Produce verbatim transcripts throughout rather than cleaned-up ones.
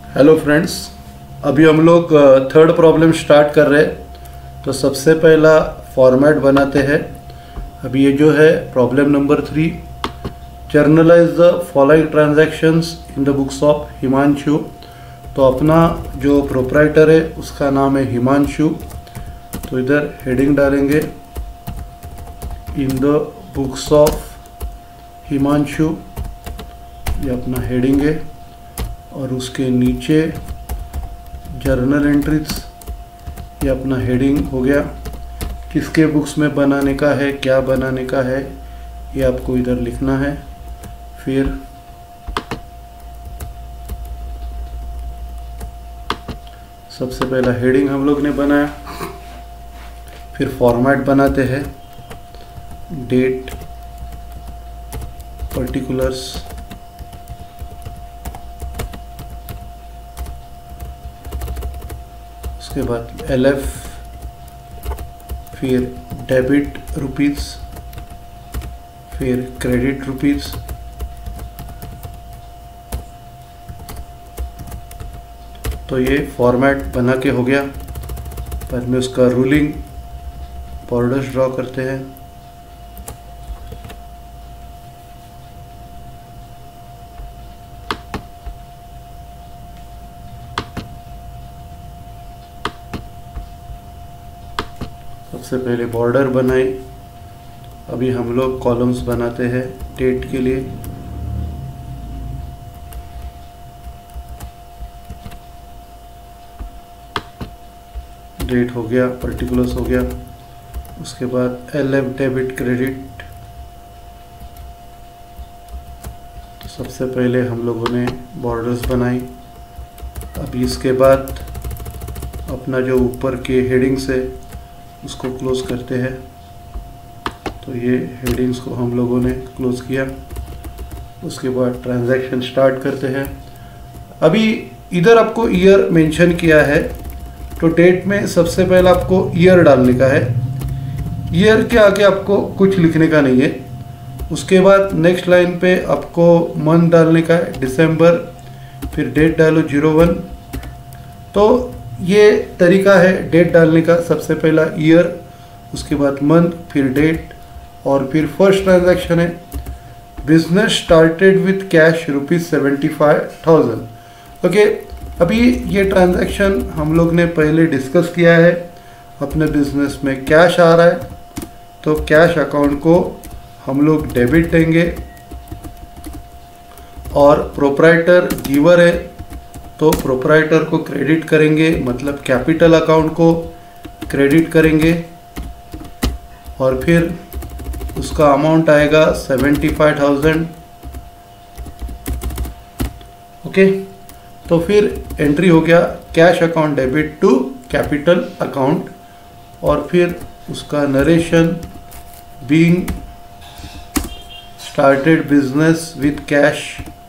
Hello friends, अभी हम लोग थर्ड प्रॉब्लम स्टार्ट कर रहे हैं। तो सबसे पहला फॉर्मेट बनाते हैं। अभी ये जो है problem number three, journalise the following transactions in the books of Himanshu. तो अपना जो प्रोप्राइटर है उसका नाम है हिमांशु। तो इधर हेडिंग डालेंगे in the books of Himanshu, ये अपना हेडिंग है। और उसके नीचे जर्नल एंट्रीज, ये अपना हेडिंग हो गया। किसके बुक्स में बनाने का है, क्या बनाने का है, ये आपको इधर लिखना है। फिर सबसे पहला हेडिंग हम लोग ने बनाया, फिर फॉर्मेट बनाते हैं, डेट, पर्टिकुलर्स, उसके बाद एल एफ, फिर डेबिट रुपीज़, फिर क्रेडिट रुपीज़, तो ये फॉर्मेट बना के हो गया। बाद में उसका रूलिंग बॉर्डर्स ड्रॉ करते हैं। सबसे पहले बॉर्डर बनाए। अभी हम लोग कॉलम्स बनाते हैं डेट के लिए। डेट हो गया, पर्टिकुलर्स हो गया। उसके बाद एल एफ, डेबिट, क्रेडिट। तो सबसे पहले हम लोगों ने बॉर्डर्स बनाई। अभी इसके बाद अपना जो ऊपर के हेडिंग्स है उसको क्लोज करते हैं। तो ये हेडिंग्स को हम लोगों ने क्लोज किया। उसके बाद ट्रांजैक्शन स्टार्ट करते हैं। अभी इधर आपको ईयर मेंशन किया है, तो डेट में सबसे पहले आपको ईयर डालने का है। ईयर के आगे आपको कुछ लिखने का नहीं है। उसके बाद नेक्स्ट लाइन पे आपको मंथ डालने का है, दिसंबर, फिर डेट डालो जीरो वन। तो ये तरीका है डेट डालने का। सबसे पहला ईयर, उसके बाद मंथ, फिर डेट, और फिर फर्स्ट ट्रांजैक्शन है business started with cash rupees seventy five thousand. Okay, अभी ये ट्रांजैक्शन हम लोग ने पहले डिस्कस किया है। अपने बिजनेस में कैश आ रहा है, तो कैश अकाउंट को हम लोग डेबिट देंगे। और प्रोप्राइटर गिवर है, तो प्रोप्राइटर को क्रेडिट करेंगे, मतलब कैपिटल अकाउंट को क्रेडिट करेंगे। और फिर उसका अमाउंट आएगा सेवेंटी फाइव थाउजेंड। ओके, तो फिर एंट्री हो गया cash account debit to capital account. और फिर उसका narration, being started business with cash,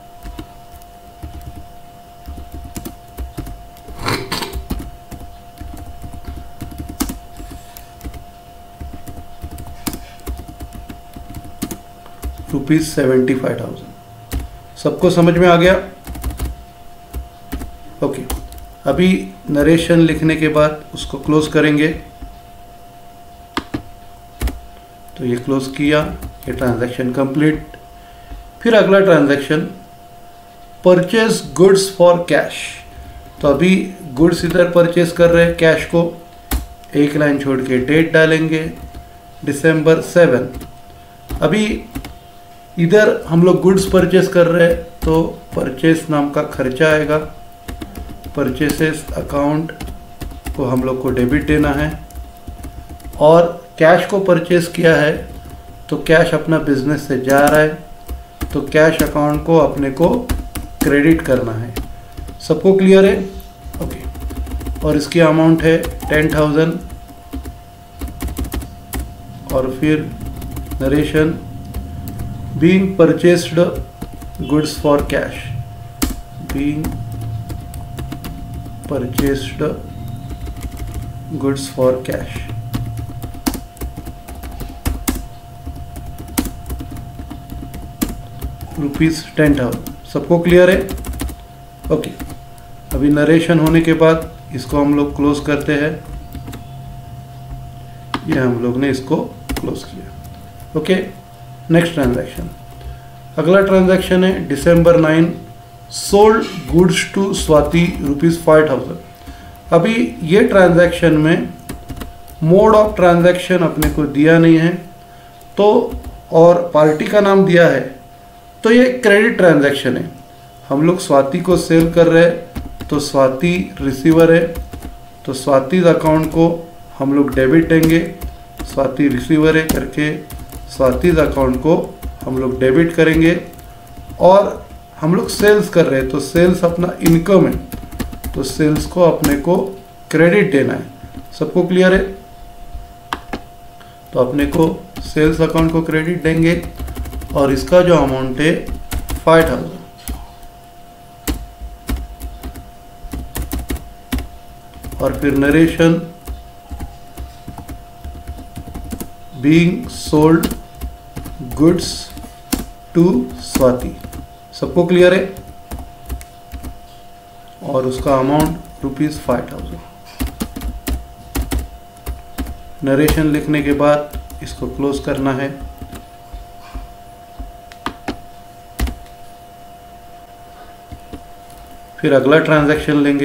rupees seventy five thousand. सबको समझ में आ गया? ओके, अभी नरेशन लिखने के बाद उसको क्लोज करेंगे। तो ये क्लोज किया, ये ट्रांजैक्शन कंप्लीट। फिर अगला transaction purchase goods for cash. तो अभी गुड्स इधर परचेज कर रहे हैं कैश को। एक लाइन छोड़ के डेट डालेंगे, दिसंबर सेवन। अभी इधर हम लोग गुड्स परचेस कर रहे हैं, तो परचेस नाम का खर्चा आएगा। परचेसेस अकाउंट को हम लोग को डेबिट देना है। और कैश को परचेस किया है, तो कैश अपना बिजनेस से जा रहा है, तो कैश अकाउंट को अपने को क्रेडिट करना है। सबको क्लियर है? ओके, और इसकी अमाउंट है टेन थाउजेंड। और फिर narration, being purchased goods for cash, being purchased goods for cash, rupees ten thousand. सबको क्लियर है? ओके, अभी नरेशन होने के बाद इसको हम लोग क्लोज करते हैं। ये हम लोग ने इसको क्लोज किया। ओके, नेक्स्ट ट्रांजैक्शन, अगला ट्रांजैक्शन है December nine, sold goods to Swati rupees five thousand. अभी ये ट्रांजैक्शन में मोड ऑफ ट्रांजैक्शन अपने को दिया नहीं है तो, और पार्टी का नाम दिया है, तो ये क्रेडिट ट्रांजैक्शन है। हम लोग स्वाति को सेल कर रहे हैं तो स्वाति रिसीवर है, तो स्वाति अकाउंट को हम लोग डेबिट देंगे। स्वाति रिसीवर है करके स्वाति अकाउंट को हम लोग डेबिट करेंगे। और हम लोग सेल्स कर रहे हैं तो सेल्स अपना इनकम है, तो सेल्स को अपने को क्रेडिट देना है। सबको क्लियर है? तो अपने को सेल्स अकाउंट को क्रेडिट देंगे और इसका जो अमाउंट है फाइव थाउजेंड। और फिर narration, being sold goods to Swati. सबको क्लियर है? और उसका amount rupees five thousand. Narration लिखने के बाद इसको क्लोज करना है। फिर अगला ट्रांजैक्शन लेंगे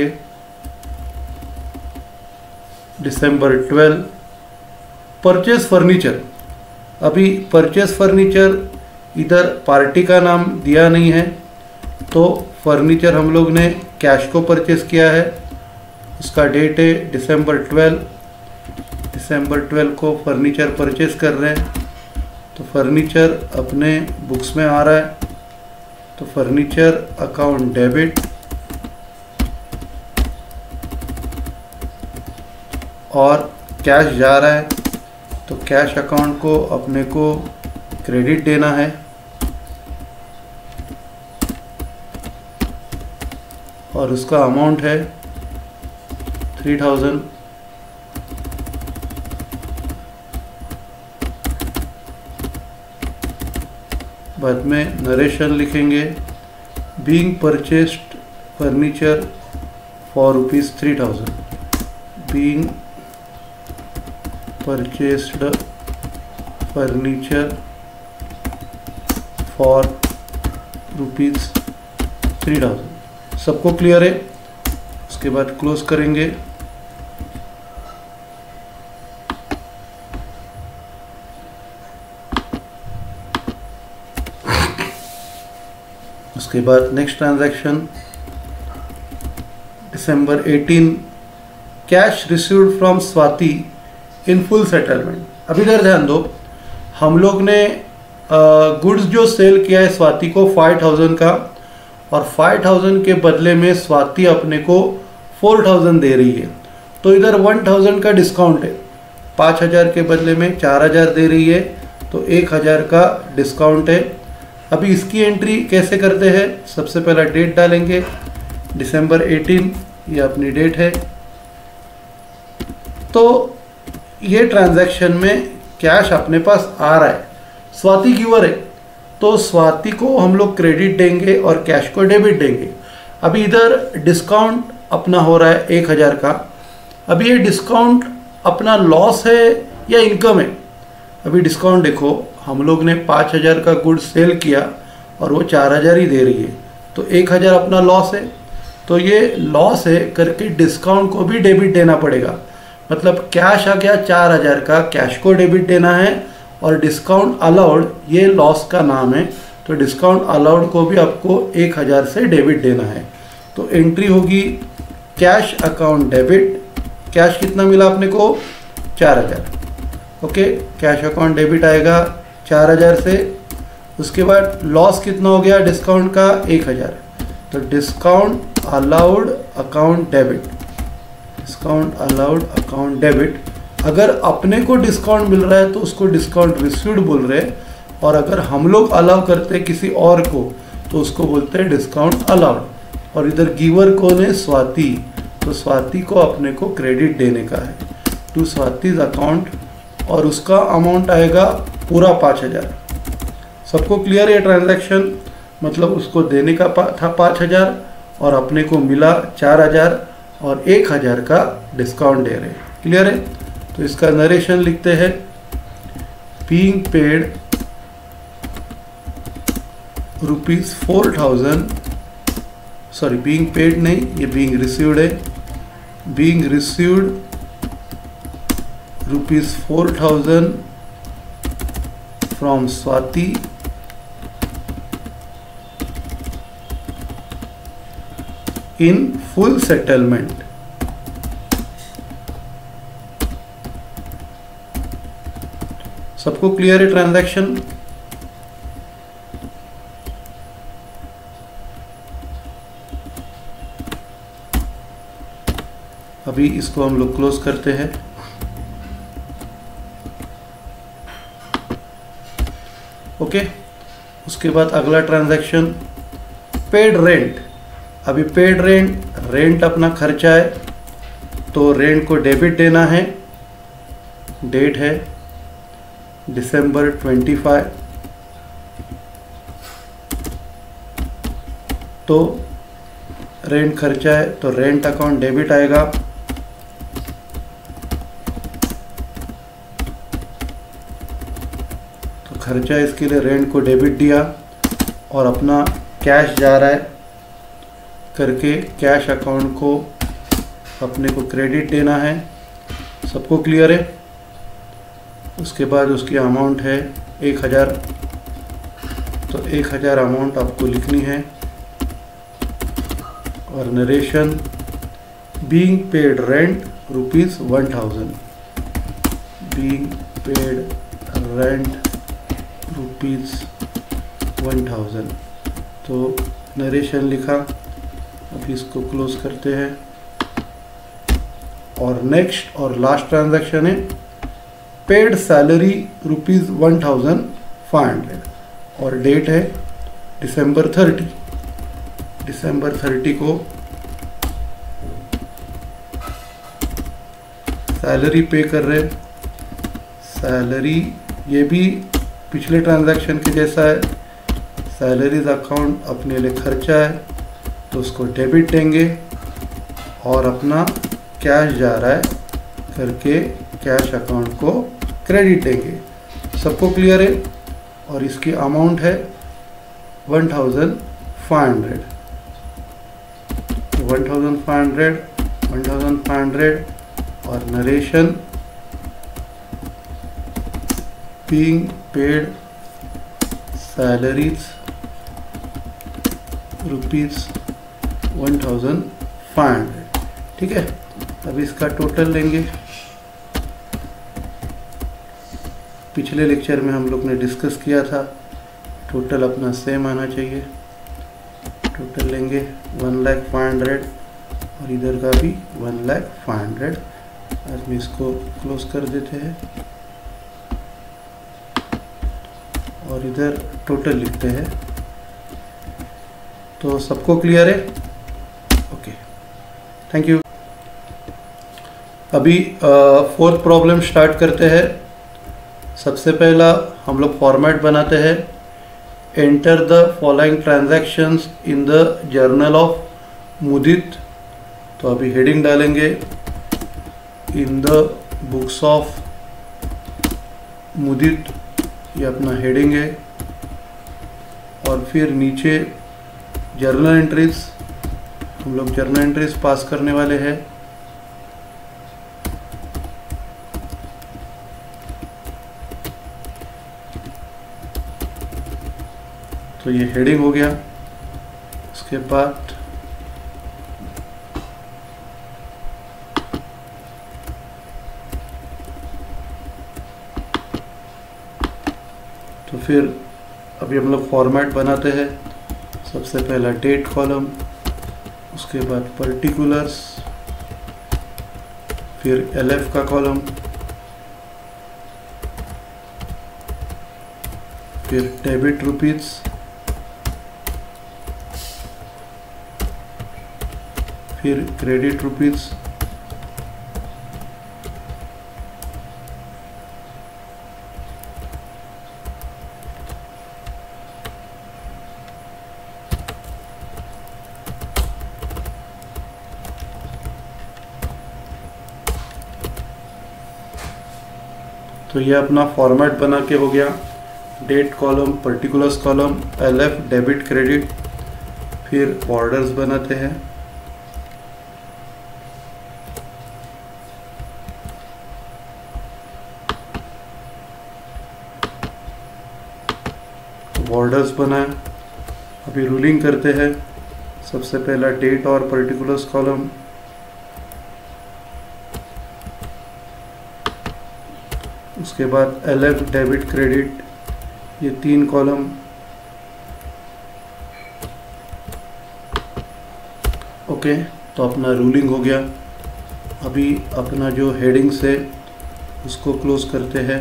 दिसंबर ट्वेल्व, परचेज फर्नीचर। अभी परचेज फर्नीचर इधर पार्टी का नाम दिया नहीं है, तो फर्नीचर हम लोग ने कैश को परचेज किया है। उसका डेट है दिसंबर ट्वेल्व। दिसंबर ट्वेल्व को फर्नीचर परचेज कर रहे हैं, तो फर्नीचर अपने बुक्स में आ रहा है, तो फर्नीचर अकाउंट डेबिट और कैश जा रहा है, तो कैश अकाउंट को अपने को क्रेडिट देना है। और उसका अमाउंट है थ्री थाउजेंड। बाद में नरेशन लिखेंगे, being purchased furniture for rupees three thousand. Being purchased furniture for rupees three thousand. सबको क्लियर है? उसके बाद क्लोज करेंगे। उसके बाद next transaction December eighteen, cash received from Swati in full settlement. अभी इधर ध्यान दो, हम लोग ने गुड्स जो सेल किया है स्वाति को फाइव थाउजेंड का, और फाइव थाउजेंड के बदले में स्वाति अपने को फोर थाउजेंड दे रही है, तो इधर वन थाउजेंड का डिस्काउंट है। पाँच हज़ार के बदले में चार हज़ार दे रही है, तो एक हज़ार का डिस्काउंट है। अभी इसकी एंट्री कैसे करते हैं? सबसे पहला डेट डालेंगे दिसंबर एटीन, ये अपनी डेट है। तो ये ट्रांजैक्शन में कैश अपने पास आ रहा है, स्वाति गिवर है, तो स्वाति को हम लोग क्रेडिट देंगे और कैश को डेबिट देंगे। अभी इधर डिस्काउंट अपना हो रहा है एक हज़ार का। अभी ये डिस्काउंट अपना लॉस है या इनकम है? अभी डिस्काउंट देखो, हम लोग ने पाँच हज़ार का गुड सेल किया और वो चार हज़ार ही दे रही है, तो एक हज़ार अपना लॉस है, तो ये लॉस है करके डिस्काउंट को भी डेबिट देना पड़ेगा। मतलब कैश आ गया चार हज़ार का, कैश को डेबिट देना है, और डिस्काउंट अलाउड ये लॉस का नाम है, तो डिस्काउंट अलाउड को भी आपको एक हज़ार से डेबिट देना है। तो एंट्री होगी कैश अकाउंट डेबिट। कैश कितना मिला अपने को? चार हज़ार। ओके, कैश अकाउंट डेबिट आएगा चार हज़ार से। उसके बाद लॉस कितना हो गया डिस्काउंट का? एक हज़ार। तो discount allowed account debit, discount allowed account debit. अगर अपने को डिस्काउंट मिल रहा है तो उसको डिस्काउंट रिसीव्ड बोल रहे हैं, और अगर हम लोग अलाउ करते हैं किसी और को तो उसको बोलते हैं डिस्काउंट अलाउड। और इधर गिवर कौन है? स्वाति, तो स्वाति को अपने को क्रेडिट देने का है टू स्वातिज अकाउंट, और उसका अमाउंट आएगा पूरा पाँच हज़ार। सबको क्लियर है ट्रांजैक्शन? मतलब उसको देने का था पाँच हज़ार और अपने को मिला चार हज़ार और एक हज़ार का डिस्काउंट दे रहे हैं। क्लियर है? तो इसका नरेशन लिखते हैं, being paid rupees four thousand, sorry being paid नहीं, ये बीइंग रिसीव्ड है, being received rupees four thousand from Swati in full settlement. सबको क्लियर है ट्रांजैक्शन? अभी इसको हम लोग क्लोज करते हैं। ओके, उसके बाद अगला ट्रांजैक्शन पेड रेंट। अभी पेड रेंट, रेंट अपना खर्चा है तो रेंट को डेबिट देना है। डेट है दिसंबर पच्चीस, तो रेंट खर्चा है तो रेंट अकाउंट डेबिट आएगा। तो खर्चा इसके लिए रेंट को डेबिट दिया और अपना कैश जा रहा है करके कैश अकाउंट को अपने को क्रेडिट देना है। सबको क्लियर है? उसके बाद उसकी अमाउंट है एक हज़ार, तो एक हज़ार अमाउंट आपको लिखनी है। और narration, being paid rent rupees one thousand, being paid rent rupees one thousand, तो नरेशन लिखा। अभी इसको क्लोज करते हैं। और नेक्स्ट और लास्ट ट्रांजैक्शन है paid salary rupees one thousand five hundred और डेट है दिसंबर थर्टी। दिसंबर थर्टी को सैलरी पे कर रहे। सैलरी ये भी पिछले ट्रांजैक्शन के जैसा है। सैलरीज अकाउंट अपने लिए खर्चा है तो उसको डेबिट देंगे और अपना कैश जा रहा है करके कैश अकाउंट को क्रेडिट देंगे। सबको क्लियर है? और इसकी अमाउंट है one thousand five hundred, one thousand five hundred, one thousand five hundred. और narration, being paid salaries rupees one thousand five hundred. ठीक है, अब इसका टोटल लेंगे। पिछले लेक्चर में हम लोग ने डिस्कस किया था, टोटल अपना सेम आना चाहिए। टोटल लेंगे वन लाख फाइव हंड्रेड और इधर का भी वन लाख फाइव हंड्रेड। आज में इसको क्लोज कर देते हैं और इधर टोटल लिखते हैं। तो सबको क्लियर है? Okay, thank you. अभी फोर्थ प्रॉब्लम स्टार्ट करते हैं। सबसे पहला हम लोग फॉर्मेट बनाते हैं, enter the following transactions in the journal of Mudit. तो अभी हेडिंग डालेंगे in the books of Mudit, ये अपना हेडिंग है। और फिर नीचे जर्नल एंट्रीज, हम लोग जर्नल एंट्रीज पास करने वाले हैं। तो ये हेडिंग हो गया। उसके बाद तो फिर अभी हम लोग फॉर्मेट बनाते हैं। सबसे पहला डेट कॉलम, उसके बाद पर्टिकुलर्स, फिर एलएफ का कॉलम, फिर डेबिट रुपीज, फिर क्रेडिट रुपीज, तो ये अपना फॉर्मेट बना के हो गया, date column, particulars column, L F debit credit, फिर बॉर्डर्स बनाते हैं। बॉर्डर्स बनाए, अभी रूलिंग करते हैं। सबसे पहला डेट और पर्टिकुलर्स कॉलम, उसके बाद एल एफ डेबिट क्रेडिट, ये तीन कॉलम। ओके, तो अपना रूलिंग हो गया। अभी अपना जो हेडिंग्स है उसको क्लोज करते हैं।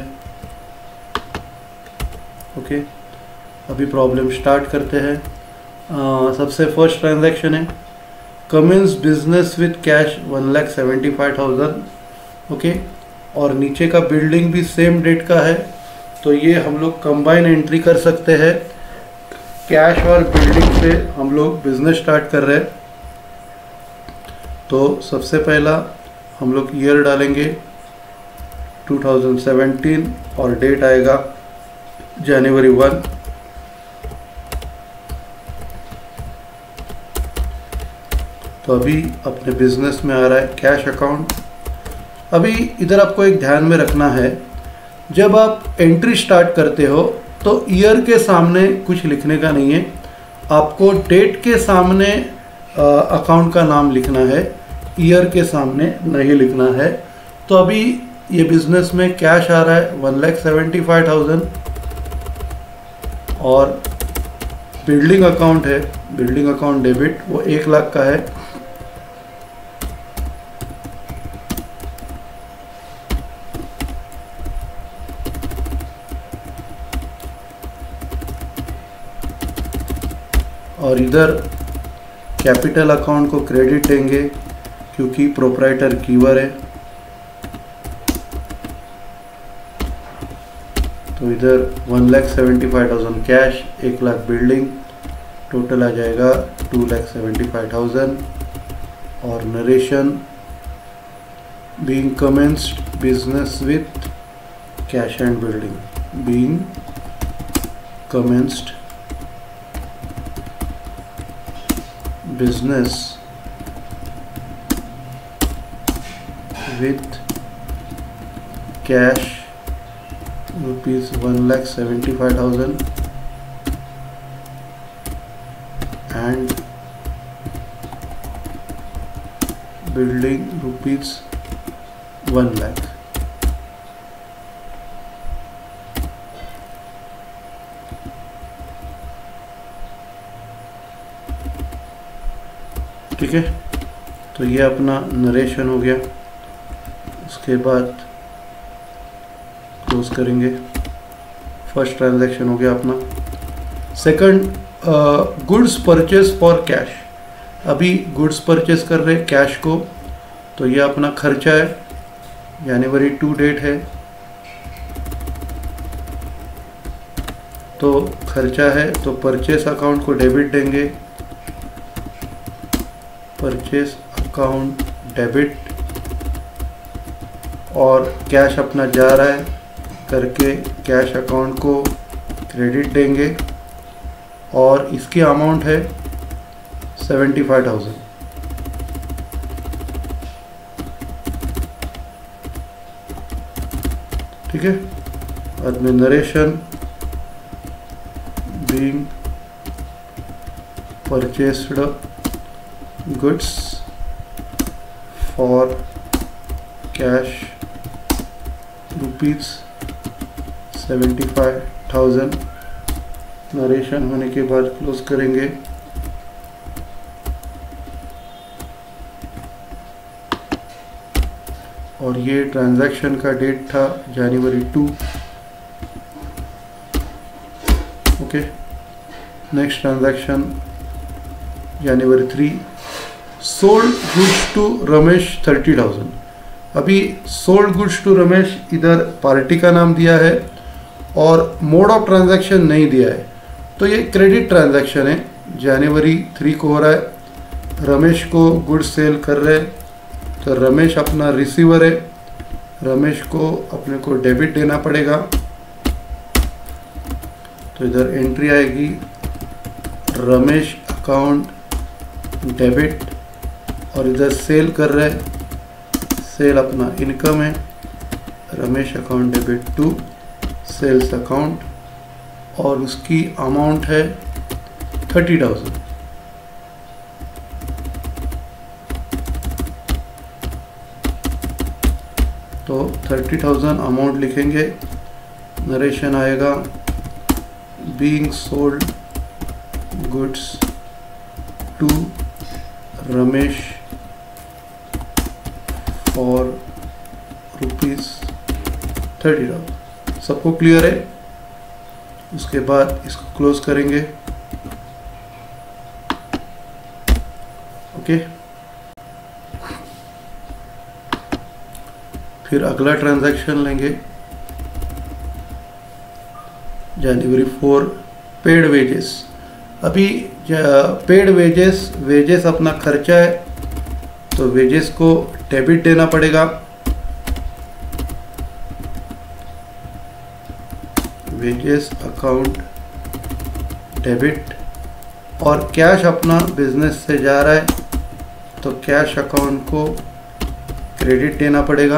ओके, अभी प्रॉब्लम स्टार्ट करते हैं। uh, सबसे फर्स्ट ट्रांजैक्शन है commence business with cash one lakh seventy five thousand. Okay, और नीचे का बिल्डिंग भी सेम डेट का है, तो ये हम लोग कंबाइन एंट्री कर सकते हैं। कैश और बिल्डिंग से हम लोग बिजनेस स्टार्ट कर रहे हैं। तो सबसे पहला हम लोग ईयर डालेंगे टू थाउजेंड सेवेंटीन और डेट आएगा जनवरी वन। तो अभी अपने बिजनेस में आ रहा है कैश अकाउंट। अभी इधर आपको एक ध्यान में रखना है, जब आप एंट्री स्टार्ट करते हो तो ईयर के सामने कुछ लिखने का नहीं है, आपको डेट के सामने अकाउंट का नाम लिखना है, ईयर के सामने नहीं लिखना है। तो अभी ये बिजनेस में कैश आ रहा है one lakh seventy five thousand और बिल्डिंग अकाउंट है, बिल्डिंग अकाउंट डेबिट, वो एक लाख का है। और इधर कैपिटल अकाउंट को क्रेडिट देंगे क्योंकि प्रोप्राइटर कीवर है। तो इधर one lakh seventy five thousand cash, एक लाख बिल्डिंग, टोटल आ जाएगा two lakh seventy five thousand. और narration being commenced business with cash and building, being commenced business with cash rupees one lakh seventy five thousand and building rupees one lakh। ठीक है, तो ये अपना narration हो गया। उसके बाद क्लोज करेंगे। फर्स्ट ट्रांजैक्शन हो गया अपना। Second, goods purchase for cash. अभी गुड्स परचेज कर रहे कैश को, तो ये अपना खर्चा है, जनवरी टू डेट है, तो खर्चा है, तो परचेस अकाउंट को डेबिट देंगे, परचेस अकाउंट डेबिट, और कैश अपना जा रहा है करके कैश अकाउंट को क्रेडिट देंगे और इसकी अमाउंट है सेवेंटी फाइव थाउजेंड। ठीक है, बाद में narration being purchased goods for cash rupees seventy five thousand. नरेशन होने के बाद क्लोज करेंगे। और ये ट्रांजैक्शन का डेट था January two. Okay, next transaction January three, sold goods to Ramesh thirty thousand. अभी सोल्ड गुड्स टू रमेश, इधर पार्टी का नाम दिया है और मोड ऑफ ट्रांजैक्शन नहीं दिया है, तो ये क्रेडिट ट्रांजैक्शन है, जनवरी थ्री को हो रहा है। रमेश को गुड्स सेल कर रहे हैं, तो रमेश अपना रिसीवर है, रमेश को अपने को डेबिट देना पड़ेगा, तो इधर एंट्री आएगी रमेश अकाउंट डेबिट, और इधर सेल कर रहे, सेल अपना इनकम है, Ramesh account debit to sales account, और उसकी अमाउंट है थर्टी थाउजेंड। तो थर्टी थाउजेंड अमाउंट लिखेंगे, नरेशन आएगा being sold goods to Ramesh for rupees thirty thousand. सबको क्लियर है? उसके बाद इसको क्लोज करेंगे। ओके, फिर अगला ट्रांजैक्शन लेंगे जनवरी फोर, पेड वेजेस। अभी पेड वेजेस, वेजेस अपना खर्चा है, तो वेजेस को डेबिट देना पड़ेगा। वेजेस अकाउंट डेबिट, और कैश अपना बिजनेस से जा रहा है, तो कैश अकाउंट को क्रेडिट देना पड़ेगा,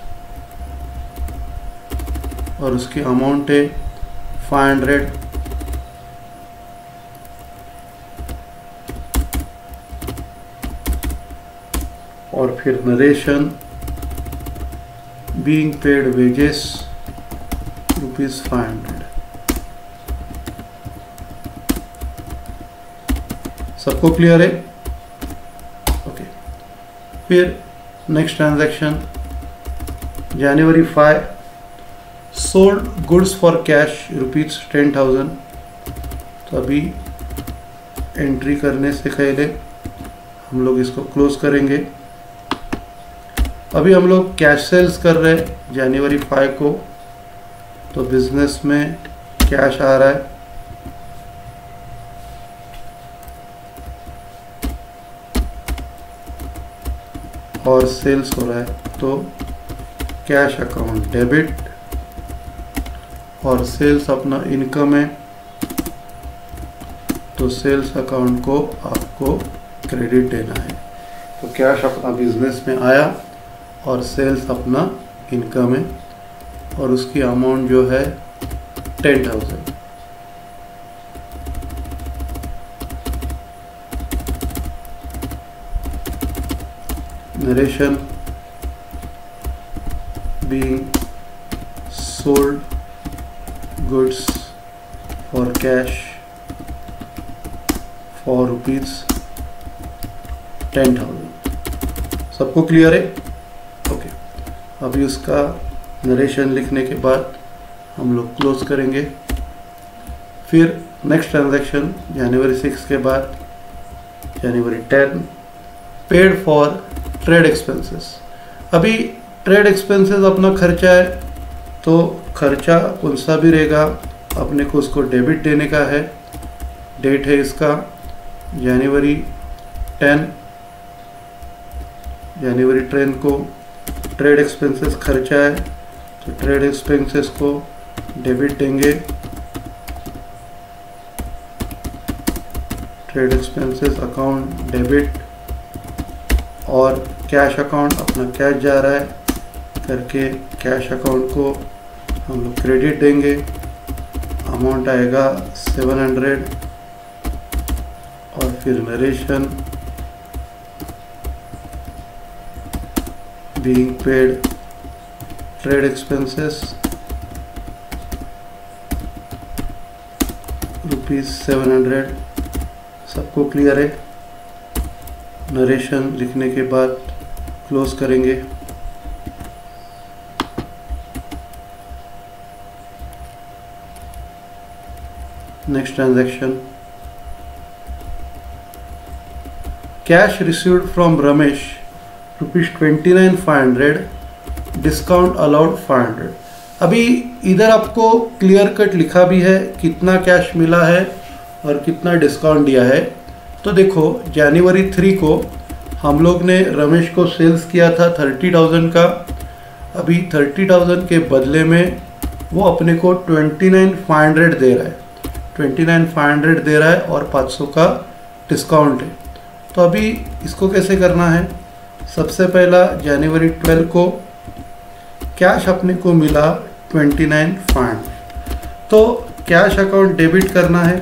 और उसकी अमाउंट है फाइव हंड्रेड। और फिर narration being paid wages rupees five hundred. सबको क्लियर है? ओके, फिर next transaction January five, sold goods for cash rupees ten thousand. तो अभी एंट्री करने से पहले हम लोग इसको क्लोज करेंगे। अभी हम लोग कैश सेल्स कर रहे हैं जनवरी फाइव को, तो बिजनेस में कैश आ रहा है, और सेल्स हो रहा है, तो कैश अकाउंट डेबिट, और सेल्स अपना इनकम है, तो सेल्स अकाउंट को आपको क्रेडिट देना है। तो कैश अपना बिजनेस में आया और सेल्स अपना इनकम है, और उसकी अमाउंट जो है ten thousand. Narration being sold goods for cash for rupees ten thousand. सबको क्लियर है? ओके, अभी उसका नरेशन लिखने के बाद हम लोग क्लोज करेंगे। फिर नेक्स्ट ट्रांजैक्शन जनवरी सिक्स के बाद January ten, paid for trade expenses. अभी ट्रेड एक्सपेंसेस अपना खर्चा है, तो खर्चा कौन सा भी रहेगा, अपने को उसको डेबिट देने का है। डेट है इसका जनवरी टेन, जनवरी टेन को ट्रेड एक्सपेंसेस खर्चा है, तो ट्रेड एक्सपेंसेस को डेबिट देंगे। ट्रेड एक्सपेंसेस अकाउंट डेबिट, और कैश अकाउंट अपना कैश जा रहा है करके कैश अकाउंट को हम लोग क्रेडिट देंगे। अमाउंट आएगा सेवन हंड्रेड, और फिर narration being paid trade expenses rupees seven hundred. सबको क्लियर है? नरेशन लिखने के बाद क्लोज करेंगे। Next transaction cash received from Ramesh rupees twenty nine five hundred, discount allowed five hundred. अभी इधर आपको क्लियर कट लिखा भी है कितना कैश मिला है और कितना डिस्काउंट दिया है। तो देखो जनवरी थ्री को हम लोग ने रमेश को सेल्स किया था थर्टी थाउजेंड का, अभी थर्टी थाउजेंड के बदले में वो अपने को ट्वेंटी नाइन फाइव हंड्रेड दे रहा है, ट्वेंटी नाइन फाइव हंड्रेड दे रहा है और पाँच सौ का डिस्काउंट है। तो अभी इसको कैसे करना है, सबसे पहला जनवरी ट्वेल्व को कैश अपने को मिला ट्वेंटी नाइन फाइव हंड्रेड, तो कैश अकाउंट डेबिट करना है,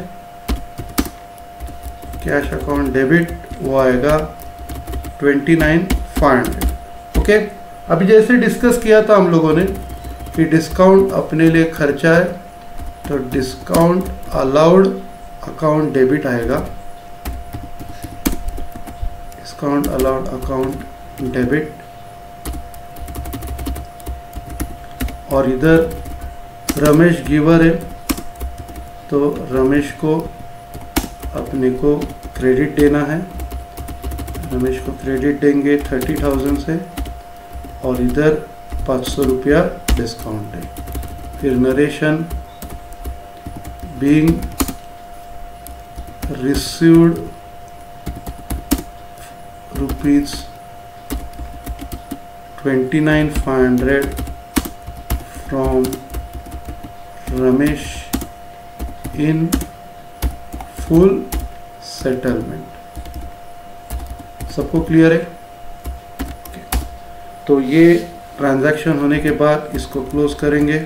कैश अकाउंट डेबिट वो आएगा twenty nine five hundred. Okay, अभी जैसे डिस्कस किया था हम लोगों ने कि डिस्काउंट अपने लिए खर्चा है, तो डिस्काउंट अलाउड अकाउंट डेबिट आएगा, डिस्काउंट अलाउड अकाउंट डेबिट। और इधर रमेश गिवर है, तो रमेश को अपने को क्रेडिट देना है, रमेश को क्रेडिट देंगे थर्टी थाउजेंड से और इधर पाँच सौ रुपया डिस्काउंट है। फिर narration being received rupees twenty nine five hundred from Ramesh in full settlement. सबको क्लियर है? तो ये ट्रांजैक्शन होने के बाद इसको क्लोज करेंगे।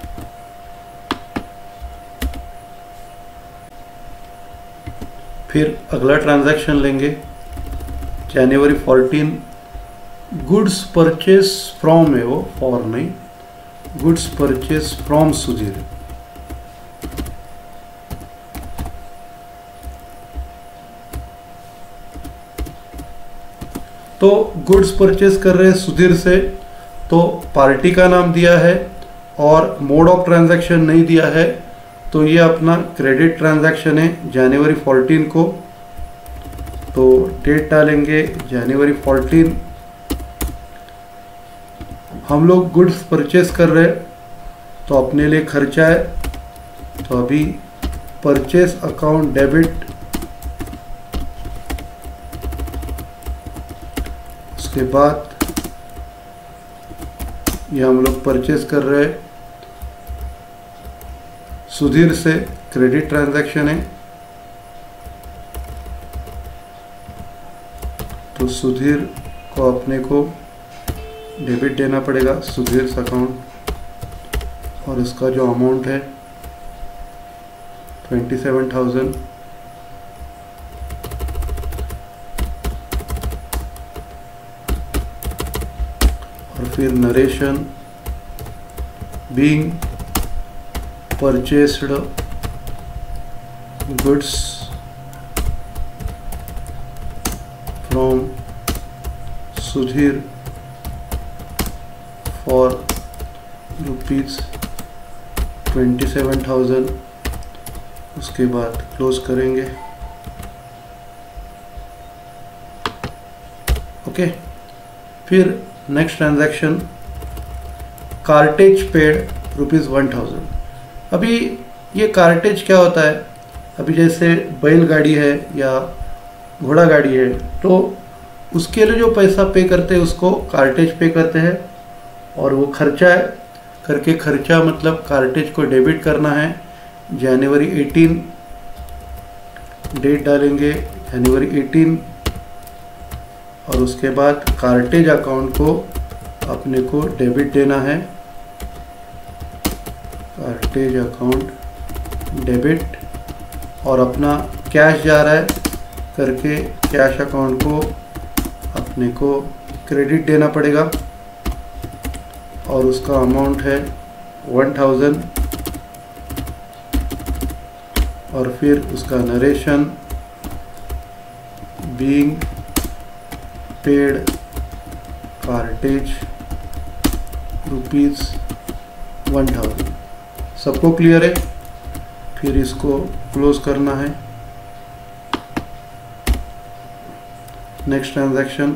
फिर अगला ट्रांजैक्शन लेंगे January fourteen, goods purchase from है, वो फॉर नहीं, गुड्स परचेस फ्रॉम सुधीर। तो गुड्स परचेस कर रहे हैं सुधीर से, तो पार्टी का नाम दिया है और मोड ऑफ ट्रांजैक्शन नहीं दिया है, तो ये अपना क्रेडिट ट्रांजैक्शन है जनवरी फोर्टीन को। तो डेट डालेंगे जनवरी फोर्टीन। हम लोग गुड्स परचेस कर रहे हैं तो अपने लिए खर्चा है, तो अभी परचेस अकाउंट डेबिट, उसके बाद ये हम लोग परचेस कर रहे हैं सुधीर से, क्रेडिट ट्रांजैक्शन है, तो सुधीर को अपने को डेबिट देना पड़ेगा सुधीर अकाउंट, और इसका जो अमाउंट है ट्वेंटी सेवन थाउजेंड। और फिर narration being purchased goods from Sudhir for rupees twenty seven thousand. उसके बाद क्लोज करेंगे। ओके, फिर next transaction cartage paid rupees one thousand. अभी ये कार्टेज क्या होता है, अभी जैसे बैलगाड़ी है या घोड़ा गाड़ी है, तो उसके लिए जो पैसा पे करते हैं उसको कार्टेज पे करते हैं, और वो खर्चा है करके, खर्चा मतलब कार्टेज को डेबिट करना है। जनवरी एटीन डेट डालेंगे जनवरी एटीन, और उसके बाद कार्टेज अकाउंट को अपने को डेबिट देना है, कार्टेज अकाउंट डेबिट, और अपना कैश जा रहा है करके कैश अकाउंट को अपने को क्रेडिट देना पड़ेगा, और उसका अमाउंट है वन थाउजेंड। और फिर उसका narration being paid cartage rupees one thousand. सबको क्लियर है? फिर इसको क्लोज करना है। Next transaction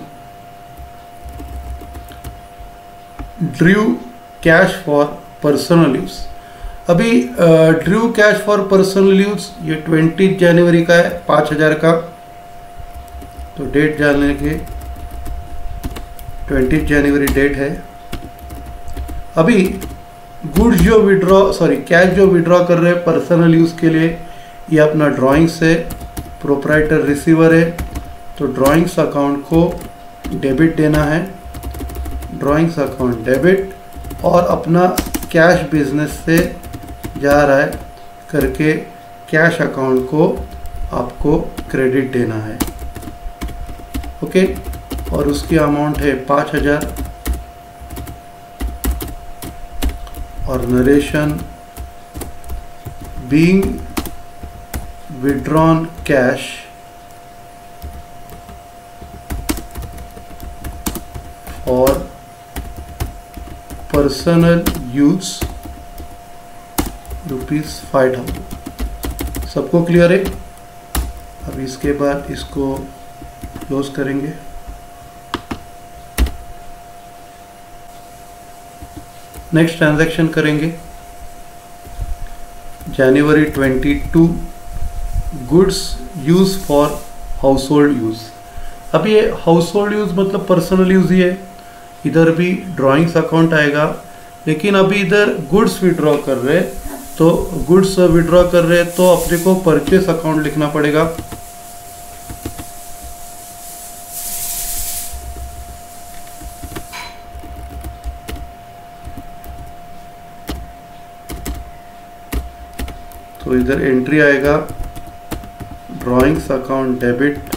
drew cash for personal use. अभी drew cash for personal use ये ट्वेंटी जनवरी का है, पाँच हज़ार का, तो डेट डालने के ट्वेंटी जनवरी डेट है, अभी गुड्स जो विड्रॉ सॉरी कैश जो विड्रॉ कर रहे हैं पर्सनल यूज़ के लिए, ये अपना ड्राइंग्स है, प्रोप्राइटर रिसीवर है, तो ड्राइंग्स अकाउंट को डेबिट देना है, ड्राइंग्स अकाउंट डेबिट, और अपना कैश बिजनेस से जा रहा है करके कैश अकाउंट को आपको क्रेडिट देना है। ओके, और उसकी अमाउंट है पाँच हज़ार, और narration being withdrawn cash for personal use rupees five thousand. सबको क्लियर है? अब इसके बाद इसको क्लोज करेंगे। नेक्स्ट ट्रांजैक्शन करेंगे जनवरी twenty two, goods use for household use. अब ये हाउस होल्ड यूज मतलब पर्सनल यूज ही है, इधर भी ड्राइंग्स अकाउंट आएगा, लेकिन अभी इधर गुड्स विड्रॉ कर रहे तो गुड्स विड्रॉ कर रहे तो अपने को परचेस अकाउंट लिखना पड़ेगा। तो इधर एंट्री आएगा ड्राइंग्स अकाउंट डेबिट,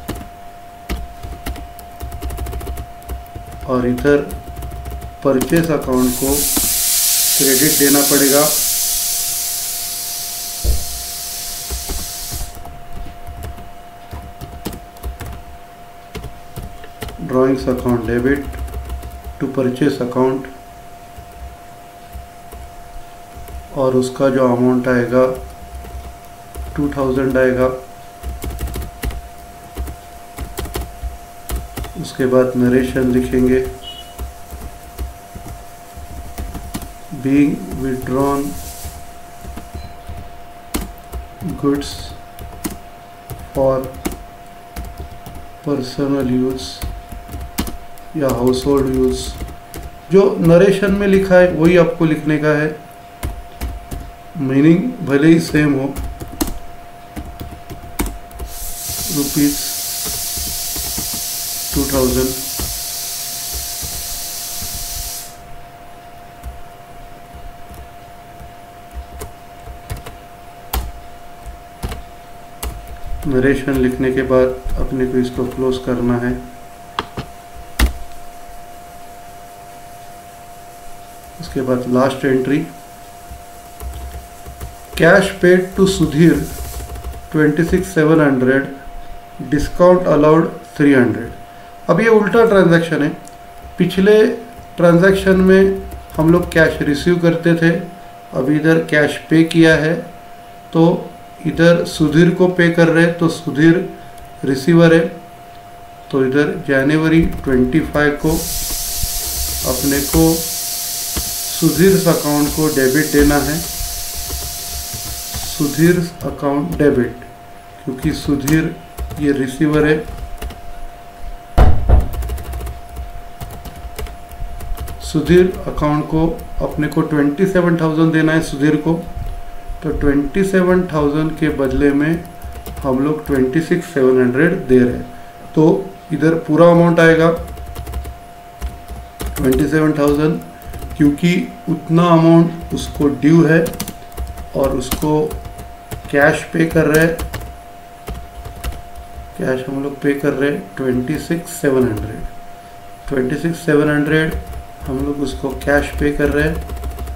और इधर परचेस अकाउंट को क्रेडिट देना पड़ेगा। Drawings account debit to purchase account, और उसका जो अमाउंट आएगा टू थाउजेंड आएगा। उसके बाद नरेशन लिखेंगे being withdrawn goods for personal use या हाउस होल्ड यूज। जो नरेशन में लिखा है वही आपको लिखने का है, मीनिंग भले ही सेम हो। रुपीज टू थाउजेंड, नरेशन लिखने के बाद अपने को इसको क्लोज करना है। उसके बाद last entry cash paid to Sudhir twenty six seven hundred, discount allowed three hundred. अब ये उल्टा ट्रांजैक्शन है। पिछले ट्रांजैक्शन में हम लोग कैश रिसीव करते थे, अब इधर कैश पे किया है तो इधर सुधीर को पे कर रहे, तो सुधीर रिसीवर है, तो इधर जनवरी ट्वेंटी फाइव को अपने को सुधीर अकाउंट को डेबिट देना है। सुधीर अकाउंट डेबिट, क्योंकि सुधीर ये रिसीवर है। सुधीर अकाउंट को अपने को ट्वेंटी सेवन थाउजेंड देना है सुधीर को, तो ट्वेंटी सेवन थाउजेंड के बदले में हम लोग ट्वेंटी सिक्स सेवन हंड्रेड दे रहे हैं, तो इधर पूरा अमाउंट आएगा ट्वेंटी सेवन थाउजेंड, क्योंकि उतना अमाउंट उसको ड्यू है और उसको कैश पे कर रहे हैं। कैश हम लोग पे कर रहे हैं twenty six seven hundred, twenty six seven hundred हम लोग उसको कैश पे कर रहे हैं।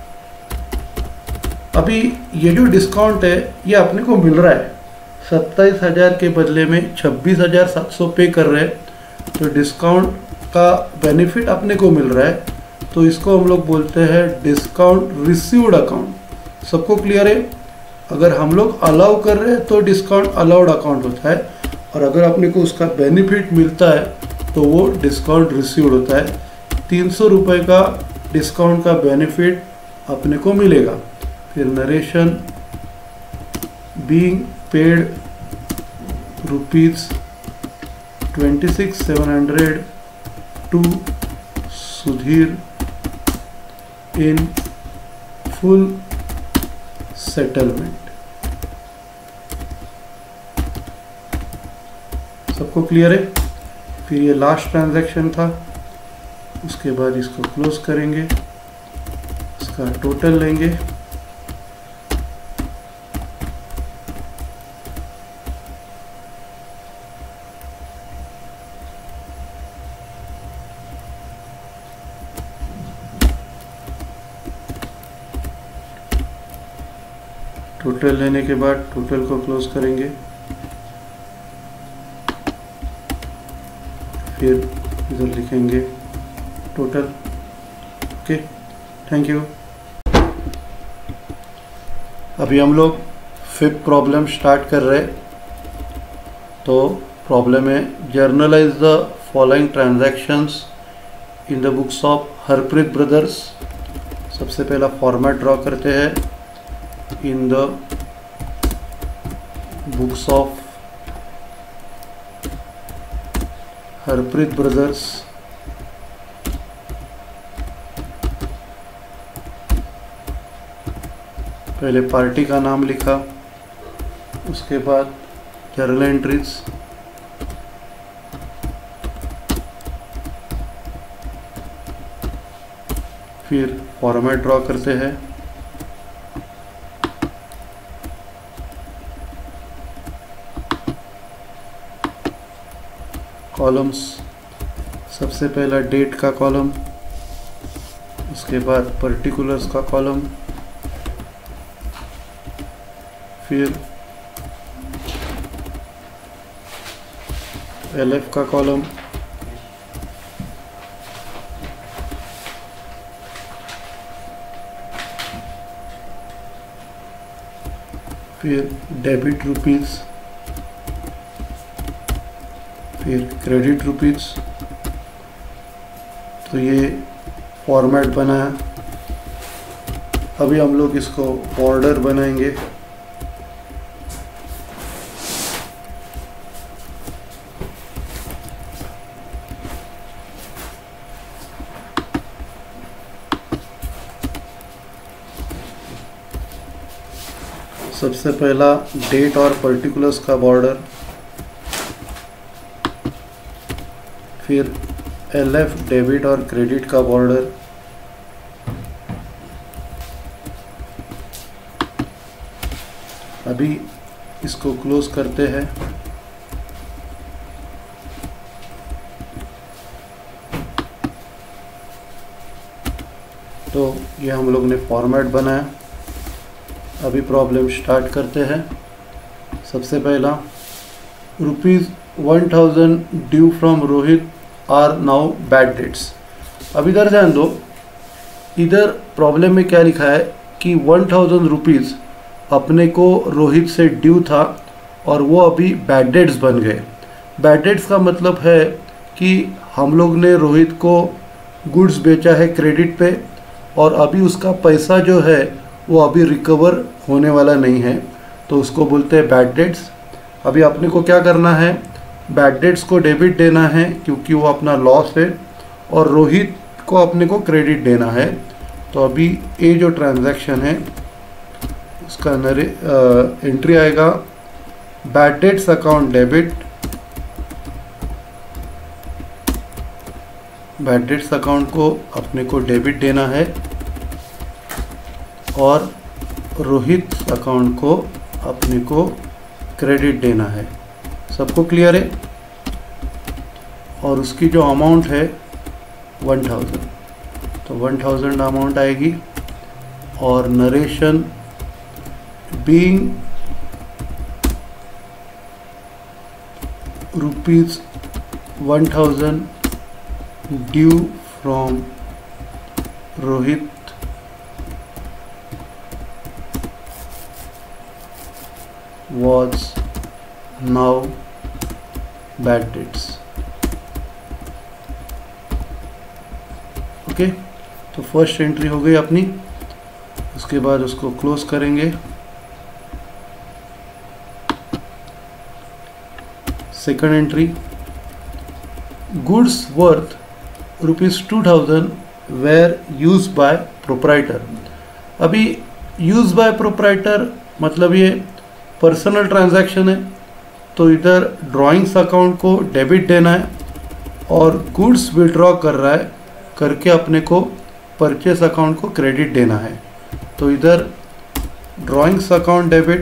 अभी ये जो डिस्काउंट है ये अपने को मिल रहा है, सत्ताईस हज़ार के बदले में छब्बीस हज़ार सात सौ पे कर रहे हैं, तो डिस्काउंट का बेनिफिट अपने को मिल रहा है, तो इसको हम लोग बोलते हैं डिस्काउंट रिसीव्ड अकाउंट। सबको क्लियर है? अगर हम लोग अलाउ कर रहे हैं तो डिस्काउंट अलाउड अकाउंट होता है, और अगर अपने को उसका बेनिफिट मिलता है तो वो डिस्काउंट रिसीव्ड होता है। तीन सौ रुपये का डिस्काउंट का बेनिफिट अपने को मिलेगा। फिर narration being paid rupees twenty six seven hundred to Sudhir in full settlement. सबको क्लियर है? फिर ये लास्ट ट्रांजैक्शन था, उसके बाद इसको क्लोज करेंगे, इसका टोटल लेंगे, टोटल लेने के बाद टोटल को क्लोज करेंगे, फिर इधर लिखेंगे टोटल। Okay, thank you. अभी हम लोग फिफ्थ प्रॉब्लम स्टार्ट कर रहे हैं। तो प्रॉब्लम है, journalize the following transactions in the books of Harpreet brothers. सबसे पहला फॉर्मेट ड्रॉ करते हैं in the books of Harpreet brothers. पहले पार्टी का नाम लिखा, उसके बाद जर्नल एंट्रीज, फिर फॉर्मेट ड्रॉ करते हैं। कॉलम्स, सबसे पहला डेट का कॉलम, उसके बाद पर्टिकुलर्स का कॉलम, फिर एलएफ का कॉलम, फिर डेबिट रुपीस, फिर क्रेडिट रुपीस। तो ये फॉर्मेट बनाया। अभी हम लोग इसको बॉर्डर बनाएंगे। सबसे पहला डेट और पर्टिकुलर्स का बॉर्डर, फिर एलएफ डेबिट और क्रेडिट का बॉर्डर, अभी इसको क्लोज करते हैं। तो ये हम लोग ने फॉर्मेट बनाया। अभी प्रॉब्लम स्टार्ट करते हैं। सबसे पहला, rupees one thousand due from Rohit are now bad debts. अब इधर ध्यान दो, इधर प्रॉब्लम में क्या लिखा है कि वन थाउजेंड रुपीज़ अपने को रोहित से ड्यू था और वो अभी बैड डेट्स बन गए। बैड डेट्स का मतलब है कि हम लोग ने रोहित को गुड्स बेचा है क्रेडिट पे और अभी उसका पैसा जो है वो अभी रिकवर होने वाला नहीं है, तो उसको बोलते हैं बैड डेट्स। अभी अपने को क्या करना है, बैड डेट्स को डेबिट देना है क्योंकि वो अपना लॉस है, और रोहित को अपने को क्रेडिट देना है। तो अभी ये जो ट्रांजैक्शन है उसका नरे एंट्री आएगा bad debts account debit, bad debts account को अपने को डेबिट देना है और रोहित अकाउंट को अपने को क्रेडिट देना है। सबको क्लियर है? और उसकी जो अमाउंट है वन थाउजेंड, तो वन थाउजेंड अमाउंट आएगी। और narration being rupees one thousand due from Rohit was now bad debts। Okay, तो फर्स्ट एंट्री हो गई अपनी। उसके बाद उसको क्लोज करेंगे। Second entry, goods worth rupees two thousand were use by proprietor. अभी यूज बाय प्रोप्राइटर मतलब ये पर्सनल ट्रांजैक्शन है, तो इधर ड्राइंग्स अकाउंट को डेबिट देना है और गुड्स विड्रॉ कर रहा है करके अपने को परचेस अकाउंट को क्रेडिट देना है। तो इधर drawings account debit,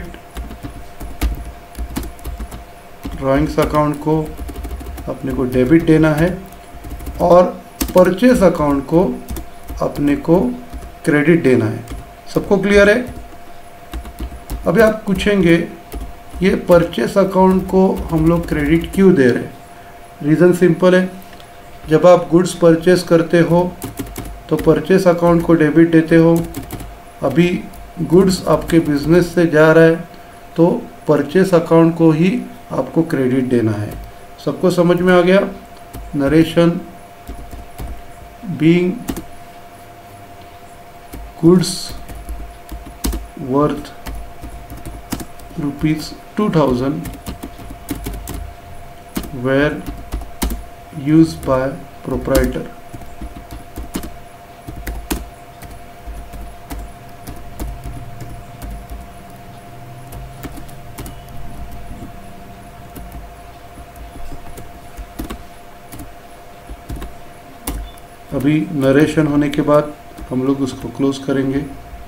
drawings account को अपने को डेबिट देना है और परचेस अकाउंट को अपने को क्रेडिट देना है। सबको क्लियर है? अभी आप पूछेंगे ये परचेस अकाउंट को हम लोग क्रेडिट क्यों दे रहे हैं? रीज़न सिंपल है, जब आप गुड्स परचेस करते हो तो परचेस अकाउंट को डेबिट देते हो। अभी गुड्स आपके बिजनेस से जा रहा है तो परचेस अकाउंट को ही आपको क्रेडिट देना है। सबको समझ में आ गया? Narration being goods worth rupees two thousand were use by proprietor. अभी नरेशन होने के बाद हम लोग उसको क्लोज करेंगे।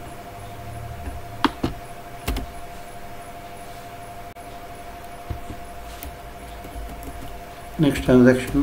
नेक्स्ट ट्रांजैक्शन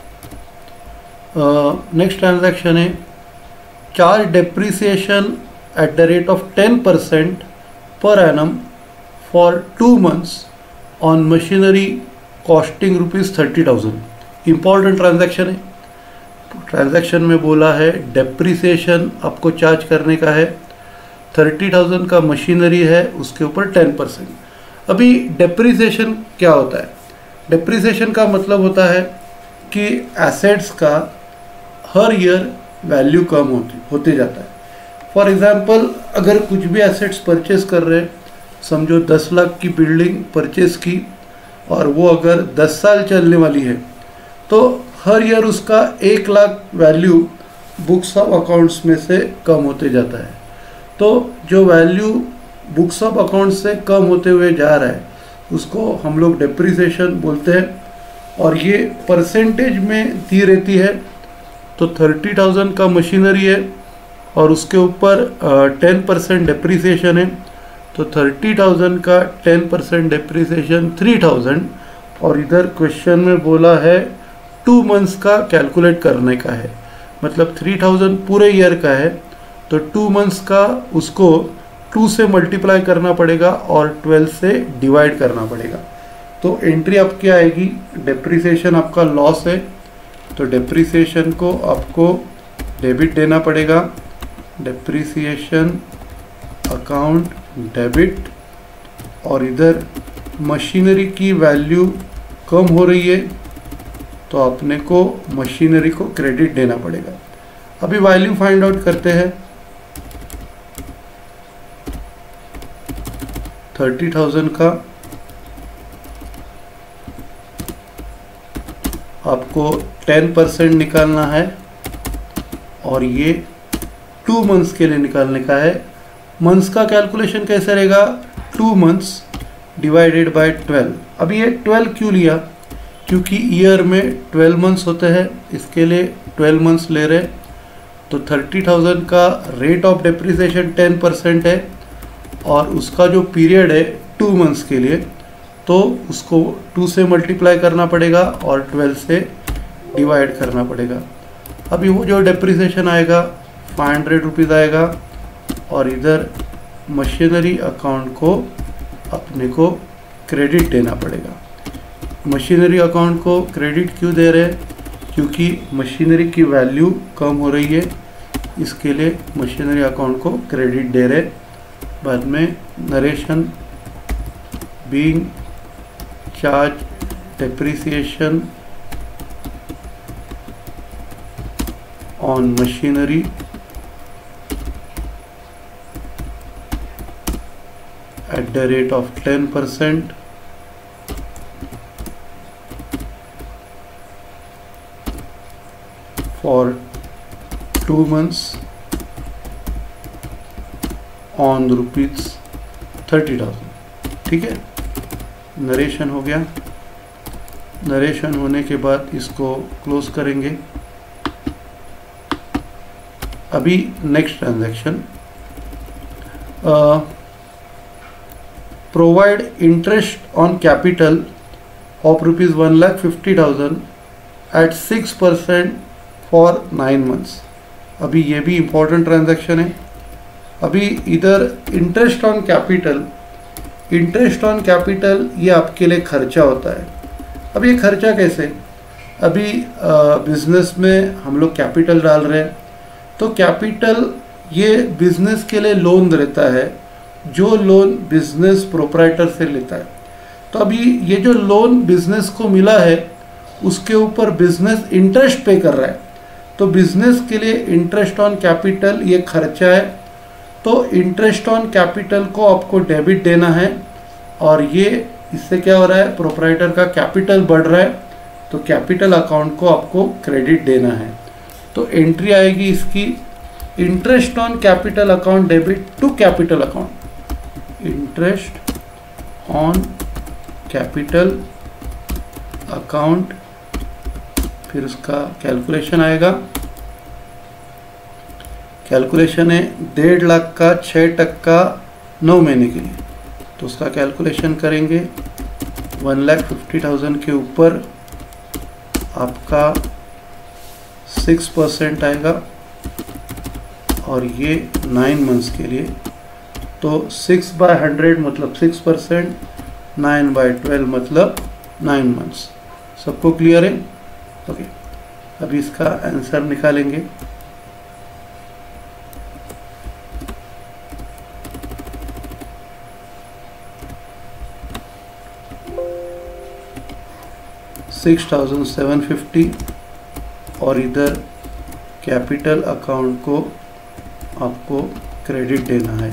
नेक्स्ट ट्रांजैक्शन है charge depreciation at the rate of ten percent per annum for two months on machinery costing rupees thirty thousand. Important transaction है। ट्रांजैक्शन में बोला है डेप्रिसिएशन आपको चार्ज करने का है, थर्टी थाउजेंड का मशीनरी है उसके ऊपर टेन परसेंट। अभी डेप्रिसिएशन क्या होता है? डेप्रिसिएशन का मतलब होता है कि एसेट्स का हर ईयर वैल्यू कम होती होते जाता है। फॉर एग्जांपल अगर कुछ भी एसेट्स परचेस कर रहे हैं, समझो दस लाख की बिल्डिंग परचेस की और वो अगर दस साल चलने वाली है तो हर ईयर उसका एक lakh value books of accounts में से कम होते जाता है। तो जो वैल्यू बुक्स ऑफ अकाउंट्स से कम होते हुए जा रहा है उसको हम लोग डेप्रिसिएशन बोलते हैं और ये परसेंटेज में दी रहती है। तो थर्टी थाउजेंड का मशीनरी है और उसके ऊपर टेन परसेंट डेप्रिसिएशन है, तो थर्टी थाउजेंड का ten percent depreciation three thousand. और इधर क्वेश्चन में बोला है टू मंथ्स का कैलकुलेट करने का है, मतलब थ्री थाउजेंड पूरे ईयर का है तो टू मंथ्स का उसको टू से मल्टीप्लाई करना पड़ेगा और ट्वेल्व से डिवाइड करना पड़ेगा। तो एंट्री आपकी आएगी, डेप्रिसिएशन आपका लॉस है तो डेप्रिसिएशन को आपको डेबिट देना पड़ेगा, डेप्रिसिएशन अकाउंट डेबिट। और इधर मशीनरी की वैल्यू कम हो रही है तो अपने को मशीनरी को क्रेडिट देना पड़ेगा। अभी वैल्यू फाइंड आउट करते हैं। थर्टी थाउजेंड का आपको टेन परसेंट निकालना है और ये टू मंथ्स के लिए निकालने का है। मंथ्स का कैलकुलेशन कैसे रहेगा? Two months divided by twelve. अब ये ट्वेल्व क्यों लिया? क्योंकि ईयर में ट्वेल्व मंथ्स होते हैं, इसके लिए ट्वेल्व मंथ्स ले रहे। तो थर्टी थाउजेंड का rate of depreciation ten percent है और उसका जो पीरियड है टू मंथ्स के लिए, तो उसको टू से मल्टीप्लाई करना पड़ेगा और ट्वेल्व से डिवाइड करना पड़ेगा। अभी वो जो डेप्रिसिएशन आएगा फाइव हंड्रेड रुपीज़ आएगा और इधर मशीनरी अकाउंट को अपने को क्रेडिट देना पड़ेगा। मशीनरी अकाउंट को क्रेडिट क्यों दे रहे हैं? क्योंकि मशीनरी की वैल्यू कम हो रही है, इसके लिए मशीनरी अकाउंट को क्रेडिट दे रहे। बाद में narration being charge depreciation on machinery at the rate of ten percent for two months on rupees thirty thousand. ठीक है, नरेशन हो गया। नरेशन होने के बाद इसको क्लोज करेंगे। अभी next transaction, provide interest on capital of rupees one lakh fifty thousand at six percent for nine months. अभी ये भी इम्पोर्टेंट ट्रांजैक्शन है। अभी इधर interest on capital, interest on capital ये आपके लिए खर्चा होता है। अब ये खर्चा कैसे, अभी बिजनेस में हम लोग कैपिटल डाल रहे हैं, तो कैपिटल ये बिजनेस के लिए लोन रहता है, जो लोन बिजनेस प्रोप्राइटर से लेता है। तो अभी ये जो लोन बिजनेस को मिला है उसके ऊपर बिजनेस इंटरेस्ट पे कर रहा है, तो बिजनेस के लिए इंटरेस्ट ऑन कैपिटल ये खर्चा है। तो इंटरेस्ट ऑन कैपिटल को आपको डेबिट देना है, और ये इससे क्या हो रहा है, प्रोप्राइटर का कैपिटल बढ़ रहा है, तो कैपिटल अकाउंट को आपको क्रेडिट देना है। तो एंट्री आएगी इसकी, interest on capital account debit to capital account, interest on capital account, फिर उसका कैलकुलेशन आएगा। कैलकुलेशन है डेढ़ लाख का छः टक्का नौ महीने के लिए, तो उसका कैलकुलेशन करेंगे। वन लाख फिफ्टी थाउजेंड के ऊपर आपका सिक्स परसेंट आएगा, और ये नाइन मंथ्स के लिए, तो सिक्स बाय हंड्रेड मतलब six percent, nine by twelve मतलब नाइन मंथ्स। सबको क्लियर है? ओके, अभी इसका आंसर निकालेंगे। सिक्स थाउजेंड सेवन फिफ्टी, और इधर कैपिटल अकाउंट को आपको क्रेडिट देना है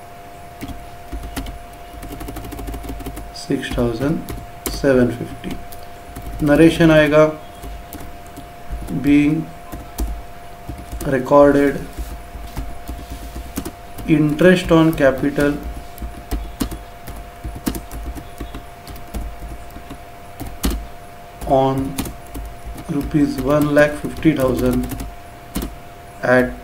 six thousand seven fifty. Narration आएगा, being recorded interest on capital on rupees one lakh fifty thousand at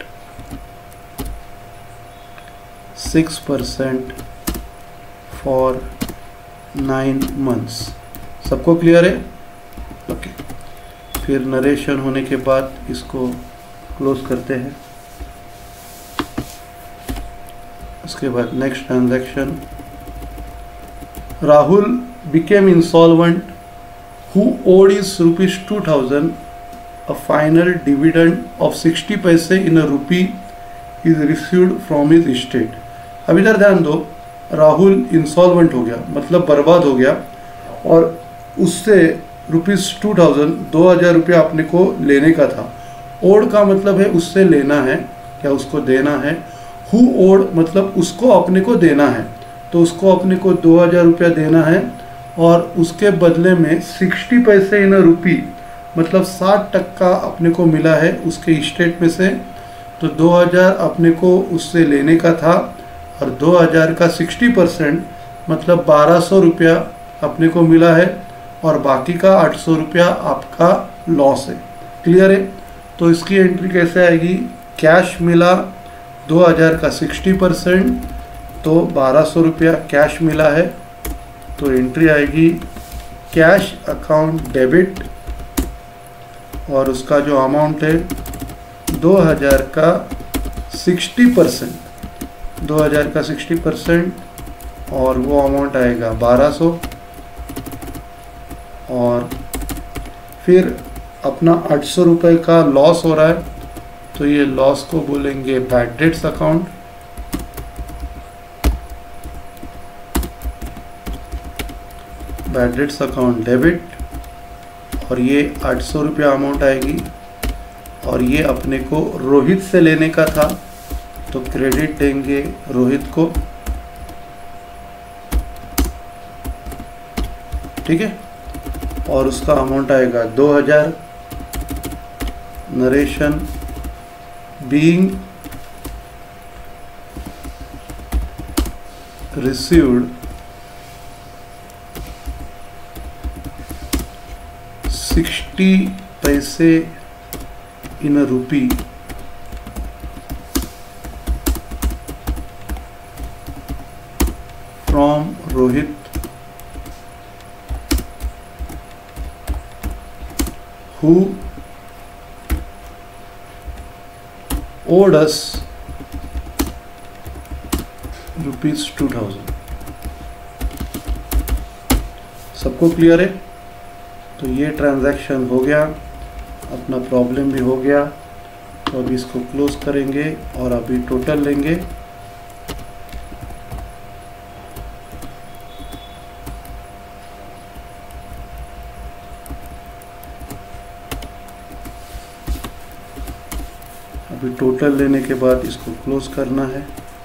six percent for nine months। सबको क्लियर है? ओके, फिर नरेशन होने के बाद इसको क्लोज करते हैं। उसके बाद next transaction, Rahul became insolvent who owed is rupees two thousand, a final dividend of sixty paise in a rupee is received from his estate। अब इधर ध्यान दो, राहुल इंसॉल्वेंट हो गया मतलब बर्बाद हो गया, और उससे रुपीज़ टू थाउजेंड दो हज़ार रुपया अपने को लेने का था। ओड का मतलब है उससे लेना है या उसको देना है। हु ओड मतलब उसको अपने को देना है, तो उसको अपने को दो हज़ार रुपया देना है, और उसके बदले में सिक्सटी पैसे इन रुपी मतलब साठ टक्का अपने को मिला है उसके स्टेट में से। तो दो हज़ार अपने को उससे लेने का था, और दो हज़ार का सिक्सटी परसेंट मतलब बारह सौ रुपया अपने को मिला है, और बाकी का आठ सौ रुपया आपका लॉस है। क्लियर है? तो इसकी एंट्री कैसे आएगी, कैश मिला दो हज़ार का सिक्सटी परसेंट, तो बारह सौ रुपया कैश मिला है, तो एंट्री आएगी कैश अकाउंट डेबिट, और उसका जो अमाउंट है दो हज़ार का सिक्सटी परसेंट, दो हज़ार का सिक्सटी परसेंट, और वो अमाउंट आएगा बारह सौ। और फिर अपना आठ सौ रुपये का लॉस हो रहा है, तो ये लॉस को बोलेंगे bad debts account. Bad debts account debit, और ये आठ सौ रुपया अमाउंट आएगी, और ये अपने को रोहित से लेने का था, तो क्रेडिट देंगे रोहित को। ठीक है, और उसका अमाउंट आएगा दो हज़ार। नरेशन being received sixty पैसे in a rupee from Rohit who owed us rupees two thousand. सबको क्लियर है? तो ये ट्रांजैक्शन हो गया, अपना प्रॉब्लम भी हो गया। तो अभी इसको क्लोज करेंगे और अभी टोटल लेंगे। अभी टोटल लेने के बाद इसको क्लोज करना है,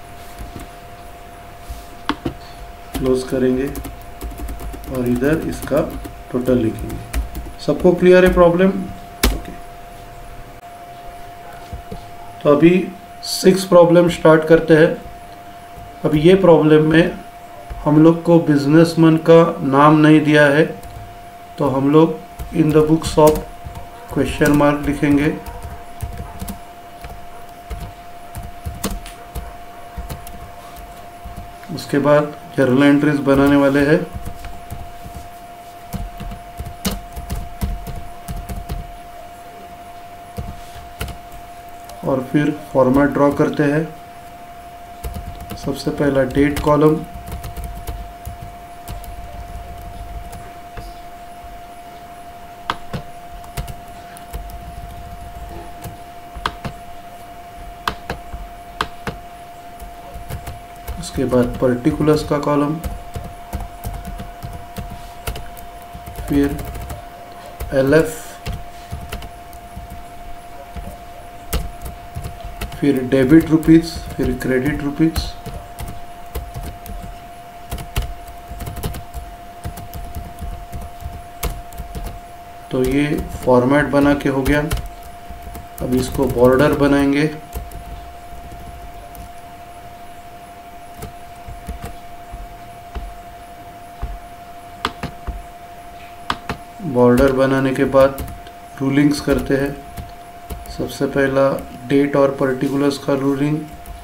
क्लोज करेंगे और इधर इसका टोटल लिखेंगे। सबको क्लियर है प्रॉब्लम? ओके। तो अभी सिक्स प्रॉब्लम स्टार्ट करते हैं। अभी ये प्रॉब्लम में हम लोग को बिजनेसमैन का नाम नहीं दिया है, तो हम लोग in the books of question mark लिखेंगे। उसके बाद जर्नल एंट्रीज बनाने वाले हैं। और फिर फॉर्मेट ड्रॉ करते हैं। सबसे पहला डेट कॉलम, उसके बाद पर्टिकुलर्स का कॉलम, फिर एल एफ, फिर डेबिट रुपीज, फिर क्रेडिट रुपीज, तो ये फॉर्मेट बना के हो गया। अब इसको बॉर्डर बनाएंगे। बॉर्डर बनाने के बाद रूलिंग्स करते हैं। सबसे पहला डेट और पर्टिकुलर्स का रूलिंग,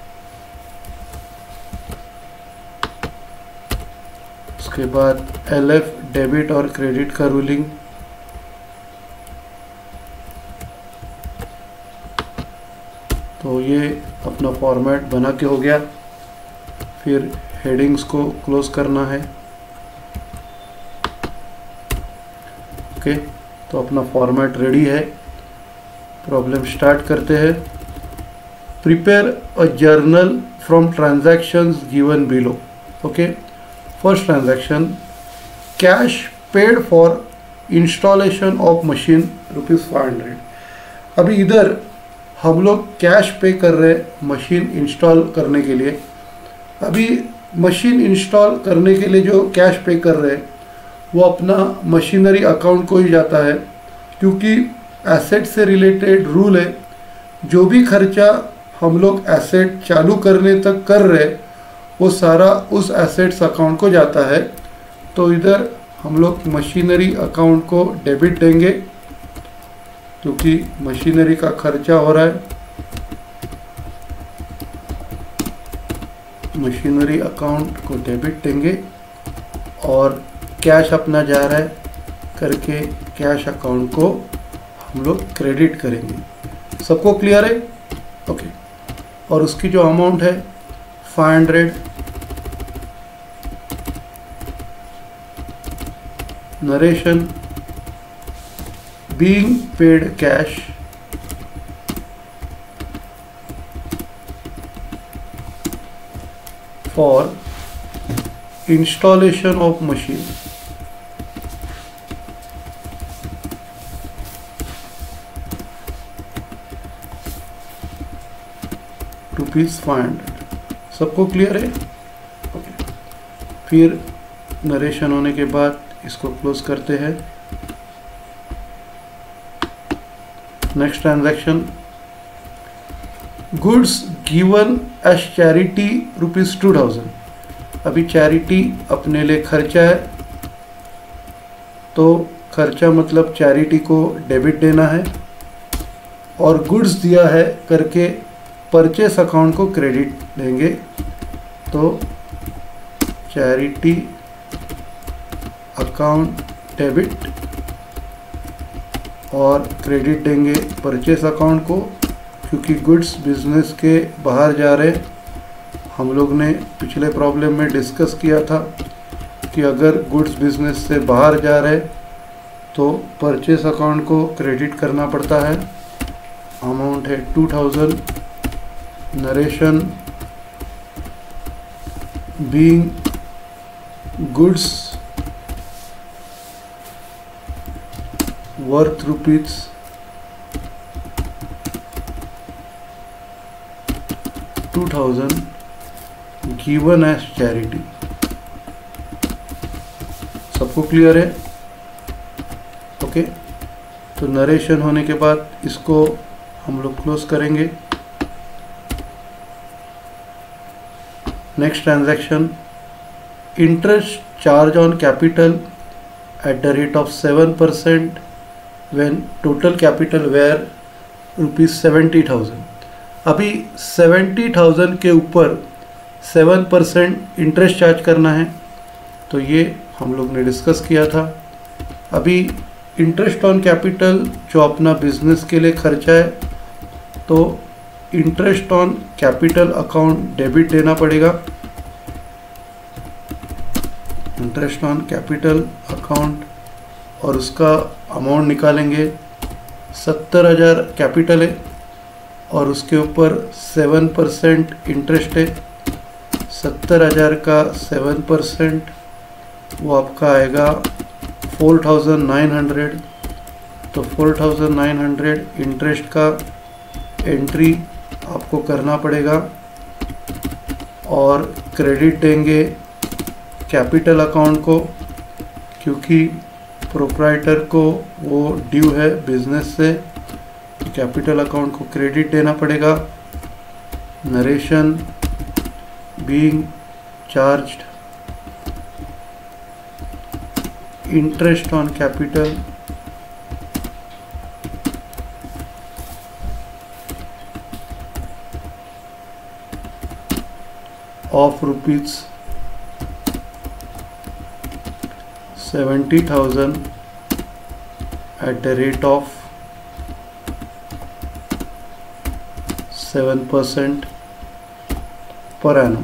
उसके बाद एल एफ डेबिट और क्रेडिट का रूलिंग, तो ये अपना फॉर्मेट बना के हो गया। फिर हेडिंग्स को क्लोज करना है। ओके, तो अपना फॉर्मेट रेडी है। प्रॉब्लम स्टार्ट करते हैं। Prepare a journal from transactions given below. Okay, first transaction, cash paid for installation of machine rupees five hundred. अभी इधर हम लोग कैश पे कर रहे हैं मशीन इंस्टॉल करने के लिए। अभी मशीन इंस्टॉल करने के लिए जो कैश पे कर रहे हैं वो अपना मशीनरी अकाउंट को ही जाता है, क्योंकि एसेट से रिलेटेड रूल है, जो भी खर्चा हम लोग एसेट चालू करने तक कर रहे वो सारा उस एसेट्स अकाउंट को जाता है। तो इधर हम लोग मशीनरी अकाउंट को डेबिट देंगे, क्योंकि मशीनरी का खर्चा हो रहा है। मशीनरी अकाउंट को डेबिट देंगे और कैश अपना जा रहा है करके कैश अकाउंट को हम लोग क्रेडिट करेंगे। सबको क्लियर है? ओके। और उसकी जो अमाउंट है five hundred, narration, being paid cash for installation of machine rupees five hundred. सबको क्लियर है? ओके। फिर नरेशन होने के बाद इसको क्लोज करते हैं। Next transaction, goods given as charity rupees two thousand. अभी चैरिटी अपने लिए खर्चा है, तो खर्चा मतलब चैरिटी को डेबिट देना है, और गुड्स दिया है करके परचेस अकाउंट को क्रेडिट देंगे। तो चैरिटी अकाउंट डेबिट और क्रेडिट देंगे परचेस अकाउंट को, क्योंकि गुड्स बिजनेस के बाहर जा रहे। हम लोग ने पिछले प्रॉब्लम में डिस्कस किया था कि अगर गुड्स बिजनेस से बाहर जा रहे तो परचेस अकाउंट को क्रेडिट करना पड़ता है। अमाउंट है two thousand. Narration being goods worth rupees two thousand given as charity. सबको क्लियर है? ओके, तो नरेशन होने के बाद इसको हम लोग क्लोज करेंगे। Next transaction, interest charge on capital at the rate of seven percent when total capital were rupees seventy thousand. अभी सेवेंटी थाउजेंड के ऊपर सेवन परसेंट इंटरेस्ट चार्ज करना है, तो ये हम लोग ने डिस्कस किया था। अभी इंटरेस्ट ऑन कैपिटल जो अपना बिजनेस के लिए खर्चा है, तो interest on capital account debit देना पड़ेगा। इंटरेस्ट ऑन कैपिटल अकाउंट, और उसका अमाउंट निकालेंगे। सत्तर हज़ार कैपिटल है और उसके ऊपर सेवन परसेंट इंटरेस्ट है। सत्तर हज़ार का सेवन परसेंट वो आपका आएगा फोर थाउजेंड नाइन हंड्रेड। तो four thousand nine hundred interest का एंट्री आपको करना पड़ेगा, और क्रेडिट देंगे कैपिटल अकाउंट को, क्योंकि प्रोप्राइटर को वो ड्यू है बिजनेस से, तो कैपिटल अकाउंट को क्रेडिट देना पड़ेगा। Narration being charged interest on capital of rupees seventy thousand at the rate of seven percent per annum.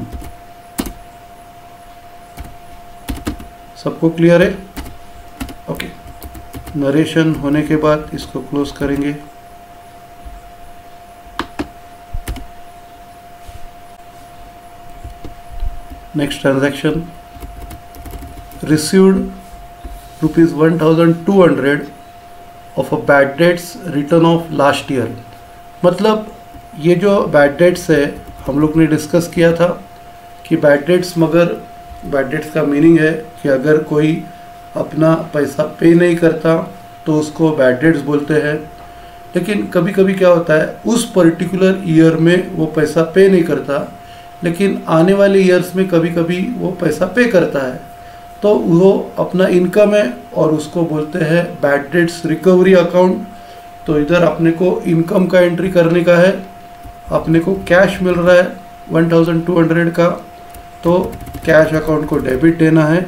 सबको क्लियर है? ओके, नरेशन होने के बाद इसको क्लोज करेंगे। Next transaction, received rupees one thousand two hundred of a bad debts return of last year. मतलब ये जो बैड डेट्स है हम लोग ने डिस्कस किया था कि बैड डेट्स, मगर बैड डेट्स का मीनिंग है कि अगर कोई अपना पैसा पे नहीं करता तो उसको बैड डेट्स बोलते हैं। लेकिन कभी कभी क्या होता है, उस पर्टिकुलर ईयर में वो पैसा पे नहीं करता, लेकिन आने वाले ईयर्स में कभी कभी वो पैसा पे करता है, तो वो अपना इनकम है और उसको बोलते हैं बैड डेट्स रिकवरी अकाउंट। तो इधर अपने को इनकम का एंट्री करने का है, अपने को कैश मिल रहा है वन थाउजेंड टू हंड्रेड का, तो कैश अकाउंट को डेबिट देना है।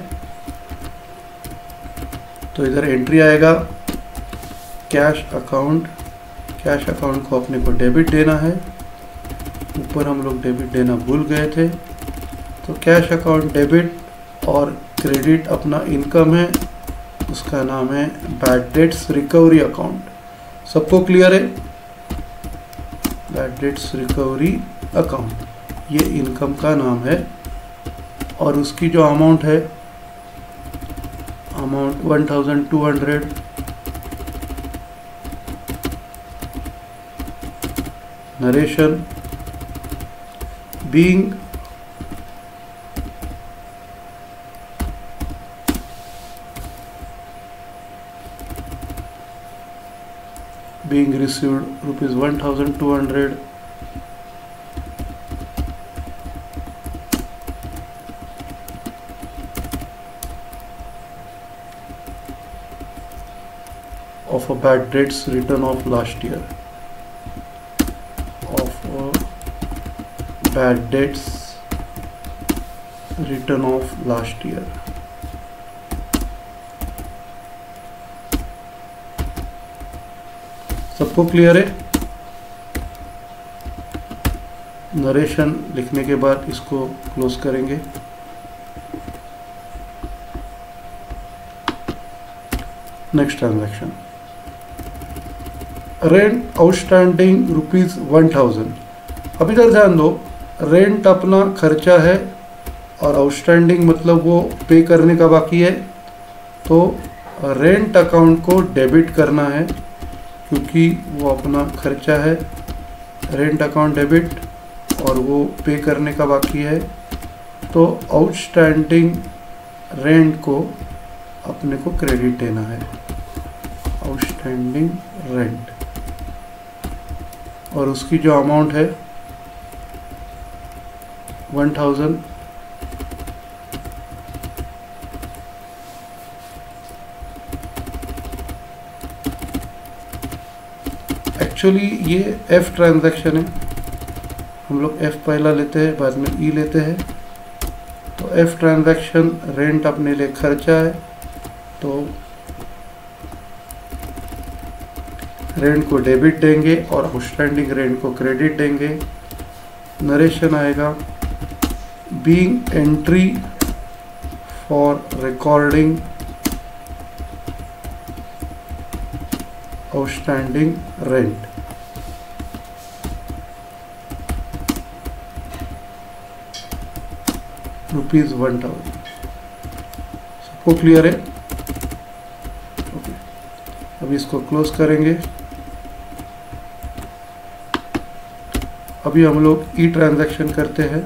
तो इधर एंट्री आएगा कैश अकाउंट, कैश अकाउंट को अपने को डेबिट देना है। ऊपर हम लोग डेबिट देना भूल गए थे, तो कैश अकाउंट डेबिट और क्रेडिट अपना इनकम है, उसका नाम है बैड डेट्स रिकवरी अकाउंट। सबको क्लियर है? बैड डेट्स रिकवरी अकाउंट ये इनकम का नाम है, और उसकी जो अमाउंट है, amount one thousand two hundred. Narration being being received rupees one thousand two hundred of a bad debts written off last year, of a bad debts written off last year. सबको clear है? Narration लिखने के बाद इसको close करेंगे। Next transaction, rent outstanding rupees one thousand. अब इधर ध्यान दो, रेंट अपना खर्चा है और आउटस्टैंडिंग मतलब वो पे करने का बाकी है, तो रेंट अकाउंट को डेबिट करना है क्योंकि वो अपना खर्चा है। रेंट अकाउंट डेबिट और वो पे करने का बाकी है, तो आउटस्टैंडिंग रेंट को अपने को क्रेडिट देना है, आउटस्टैंडिंग रेंट, और उसकी जो अमाउंट है वन थाउजेंड। एक्चुअली ये एफ ट्रांजैक्शन है, हम लोग एफ पहला लेते हैं बाद में ई लेते हैं। तो एफ ट्रांजैक्शन रेंट अपने लिए खर्चा है, तो रेंट को डेबिट देंगे और आउटस्टैंडिंग रेंट को क्रेडिट देंगे। नरेशन आएगा, being entry for recording outstanding rent. Rupees one thousand. सबको क्लियर है? ओके, अभी इसको क्लोज करेंगे। अभी हम लोग ई ट्रांजैक्शन करते हैं।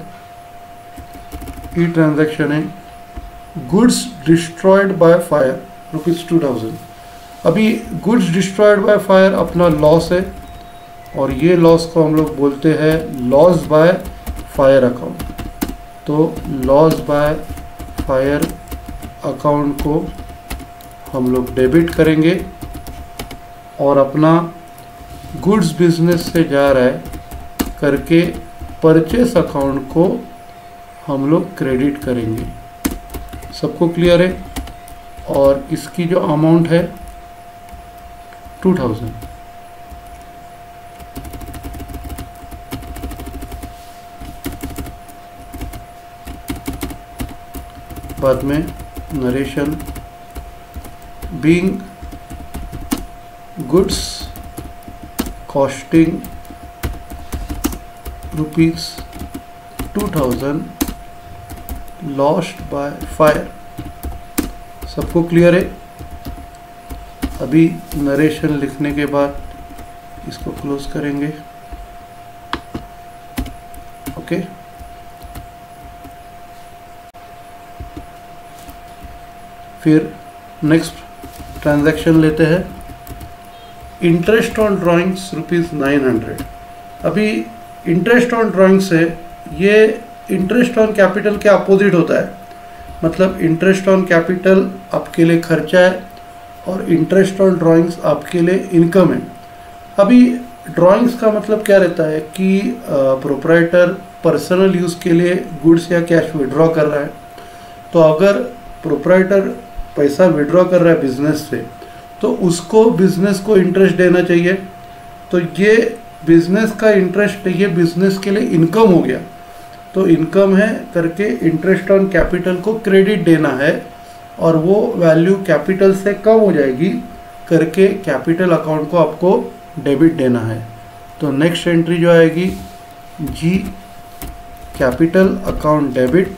ई ट्रांजैक्शन है goods destroyed by fire rupees two thousand. अभी गुड्स डिस्ट्रॉयड बाय फायर अपना लॉस है और ये लॉस को हम लोग बोलते हैं लॉस बाय फायर अकाउंट। तो लॉस बाय फायर अकाउंट को हम लोग डेबिट करेंगे और अपना गुड्स बिजनेस से जा रहा है करके परचेस अकाउंट को हम लोग क्रेडिट करेंगे। सबको क्लियर है? और इसकी जो अमाउंट है टू थाउजेंड। बाद में narration, being goods costing rupees two thousand lost by fire. सबको क्लियर है? अभी नरेशन लिखने के बाद इसको क्लोज करेंगे। ओके, फिर नेक्स्ट ट्रांजैक्शन लेते हैं, interest on drawings rupees nine hundred. अभी इंटरेस्ट ऑन ड्राइंग्स है, ये इंटरेस्ट ऑन कैपिटल के अपोजिट होता है। मतलब इंटरेस्ट ऑन कैपिटल आपके लिए खर्चा है और इंटरेस्ट ऑन ड्राइंग्स आपके लिए इनकम है। अभी ड्राइंग्स का मतलब क्या रहता है कि प्रोप्राइटर पर्सनल यूज़ के लिए गुड्स या कैश विड्रॉ कर रहा है, तो अगर प्रोप्राइटर पैसा विड्रॉ कर रहा है बिजनेस से तो उसको बिजनेस को इंटरेस्ट देना चाहिए। तो ये बिजनेस का इंटरेस्ट, ये बिजनेस के लिए इनकम हो गया, तो इनकम है करके इंटरेस्ट ऑन कैपिटल को क्रेडिट देना है और वो वैल्यू कैपिटल से कम हो जाएगी करके कैपिटल अकाउंट को आपको डेबिट देना है। तो नेक्स्ट एंट्री जो आएगी G, capital account debit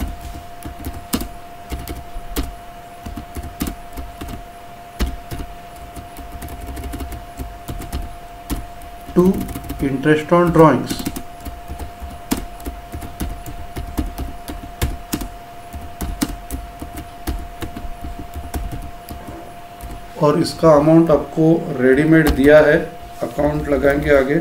to interest on drawings. और इसका अमाउंट आपको रेडीमेड दिया है, अकाउंट लगाएंगे आगे,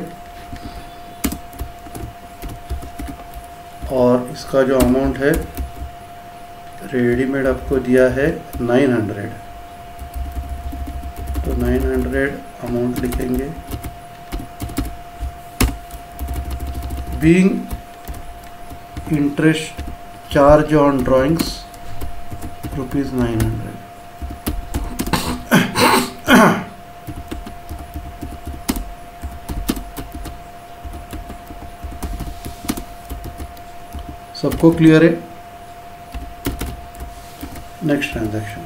और इसका जो अमाउंट है रेडीमेड आपको दिया है नाइन हंड्रेड। तो नाइन हंड्रेड अमाउंट लिखेंगे। Being interest charge on drawings rupees nine hundred. सबको क्लियर है? Next transaction,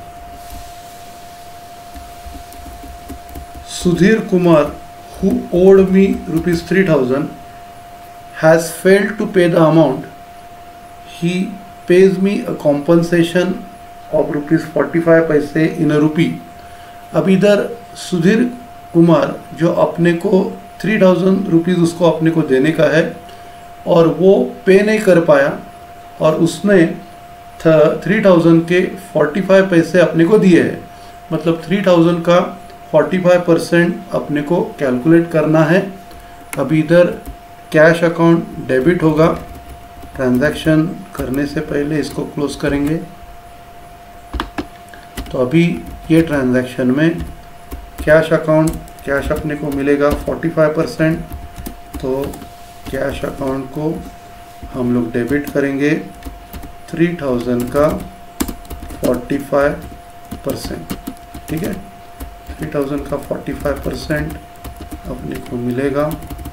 Sudhir Kumar who owed me rupees three thousand has failed to pay the amount. He pays me a compensation of rupees forty-five पैसे in a rupee. अब इधर सुधीर कुमार जो अपने को three thousand rupees उसको अपने को देने का है और वो पे नहीं कर पाया और उसने थ्री थाउजेंड के फोर्टी फाइव पैसे अपने को दिए हैं। मतलब थ्री थाउजेंड का फोर्टी फाइव परसेंट अपने को कैलकुलेट करना है। अभी इधर कैश अकाउंट डेबिट होगा। ट्रांजैक्शन करने से पहले इसको क्लोज करेंगे। तो अभी ये ट्रांजैक्शन में कैश अकाउंट कैश अपने को मिलेगा फोर्टी फाइव परसेंट, तो कैश अकाउंट को हम लोग डेबिट करेंगे थ्री थाउजेंड का फोर्टी फाइव परसेंट। ठीक है, थ्री थाउजेंड का फोर्टी फाइव परसेंट अपने को मिलेगा।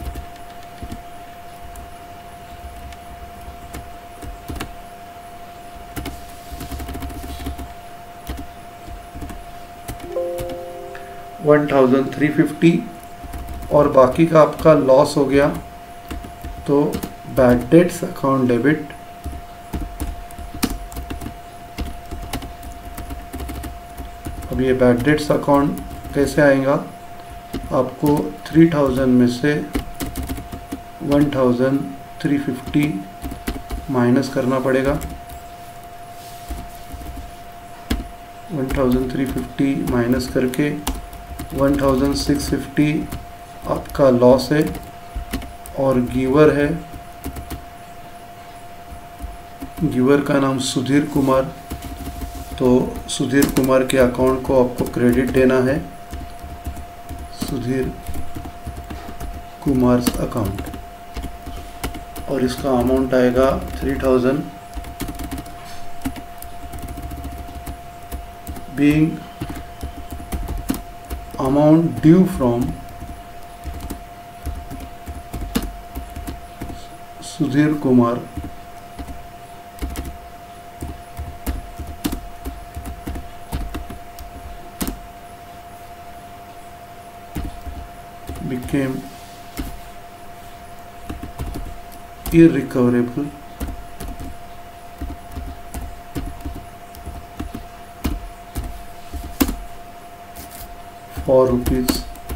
वन थाउजेंड थ्री फिफ्टी और बाकी का आपका लॉस हो गया। तो बैड डेट्स अकाउंट डेबिट, अब ये बैड डेट्स अकाउंट कैसे आएगा? आपको थ्री थाउजेंड में से one thousand three fifty minus करना पड़ेगा। One thousand three fifty minus करके वन थाउजेंड सिक्स फिफ्टी आपका लॉस है और गिवर है, गिवर का नाम सुधीर कुमार। तो सुधीर कुमार के अकाउंट को आपको क्रेडिट देना है, सुधीर कुमार अकाउंट, और इसका अमाउंट आएगा three thousand. Being amount due from Sudhir Kumar became irrecoverable for rupees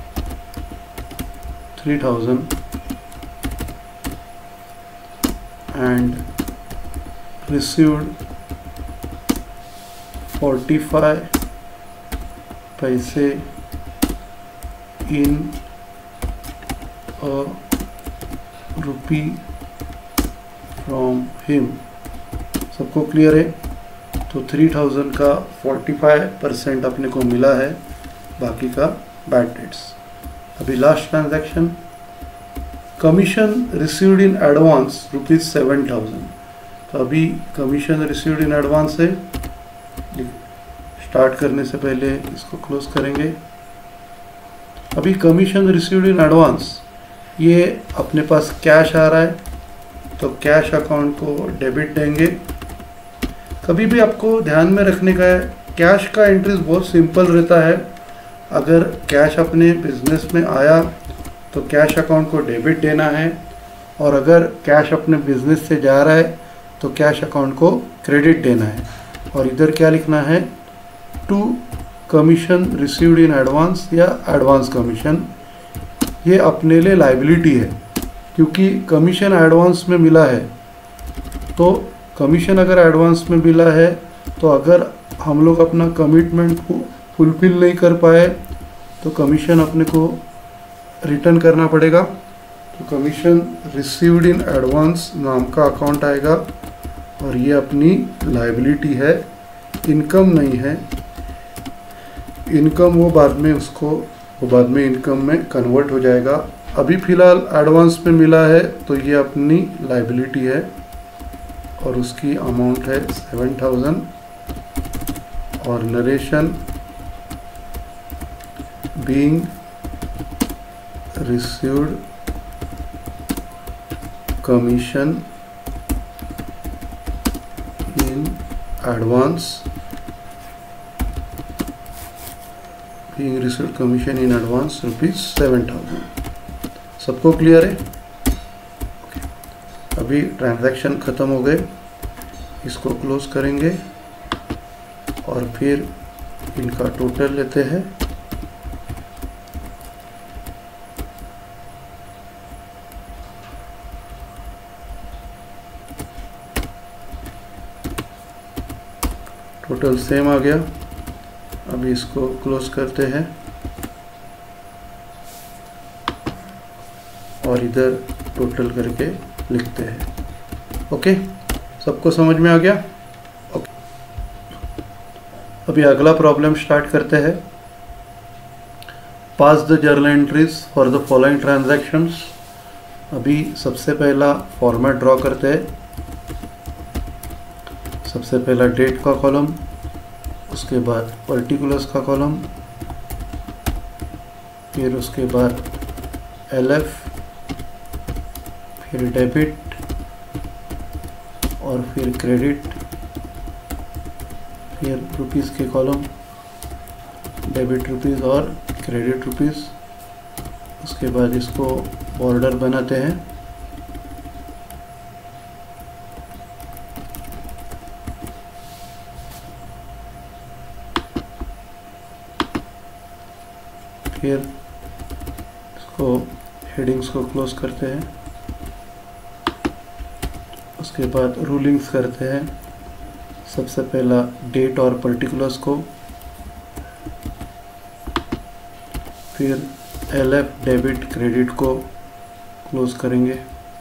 three thousand and received forty-five पैसे in a rupee from him। सबको क्लियर है? तो थ्री थाउजेंड का फोर्टी फाइव परसेंट अपने को मिला है, बाकी का बैड डेट्स। अभी last transaction, commission received in advance rupees seven thousand. तो अभी कमीशन रिसीव्ड इन एडवांस है। स्टार्ट करने से पहले इसको क्लोज करेंगे। अभी कमीशन रिसीव्ड इन एडवांस, ये अपने पास कैश आ रहा है तो कैश अकाउंट को डेबिट देंगे। कभी भी आपको ध्यान में रखने का है, कैश का इंट्रेस्ट बहुत सिंपल रहता है। अगर कैश अपने बिजनेस में आया तो कैश अकाउंट को डेबिट देना है, और अगर कैश अपने बिजनेस से जा रहा है तो कैश अकाउंट को क्रेडिट देना है। और इधर क्या लिखना है? To commission received in advance या एडवांस कमीशन। ये अपने लिए लाइबिलिटी है, क्योंकि कमीशन एडवांस में मिला है। तो कमीशन अगर एडवांस में मिला है तो अगर हम लोग अपना कमिटमेंट को फुलफिल नहीं कर पाए तो कमीशन अपने को रिटर्न करना पड़ेगा। तो कमीशन रिसीव्ड इन एडवांस नाम का अकाउंट आएगा और ये अपनी लाइबिलिटी है, इनकम नहीं है। इनकम वो बाद में उसको वो बाद में इनकम में कन्वर्ट हो जाएगा। अभी फ़िलहाल एडवांस में मिला है तो ये अपनी लाइबिलिटी है और उसकी अमाउंट है सेवन थाउजेंड। और narration being received commission in advance being received commission in advance rupees seven thousand. सबको क्लियर है? अभी ट्रांजैक्शन ख़त्म हो गए, इसको क्लोज करेंगे और फिर इनका टोटल लेते हैं। टोटल सेम आ गया। अभी इसको क्लोज करते हैं और इधर टोटल करके लिखते हैं। ओके, सबको समझ में आ गया? ओके, अभी अगला प्रॉब्लम स्टार्ट करते हैं। Pass the journal entries for the following transactions. अभी सबसे पहला फॉर्मेट ड्रॉ करते हैं। सबसे पहला डेट का कॉलम, उसके बाद पर्टिकुलर्स का कॉलम, फिर उसके बाद एल एफ, फिर डेबिट और फिर क्रेडिट, फिर रुपीस के कॉलम, डेबिट रुपीस और क्रेडिट रुपीस। उसके बाद इसको बॉर्डर बनाते हैं। फिर इसको हेडिंग्स को क्लोज करते हैं। उसके बाद रूलिंग्स करते हैं। सबसे पहला डेट और पर्टिकुलर्स को, फिर एल एफ डेबिट क्रेडिट को क्लोज करेंगे।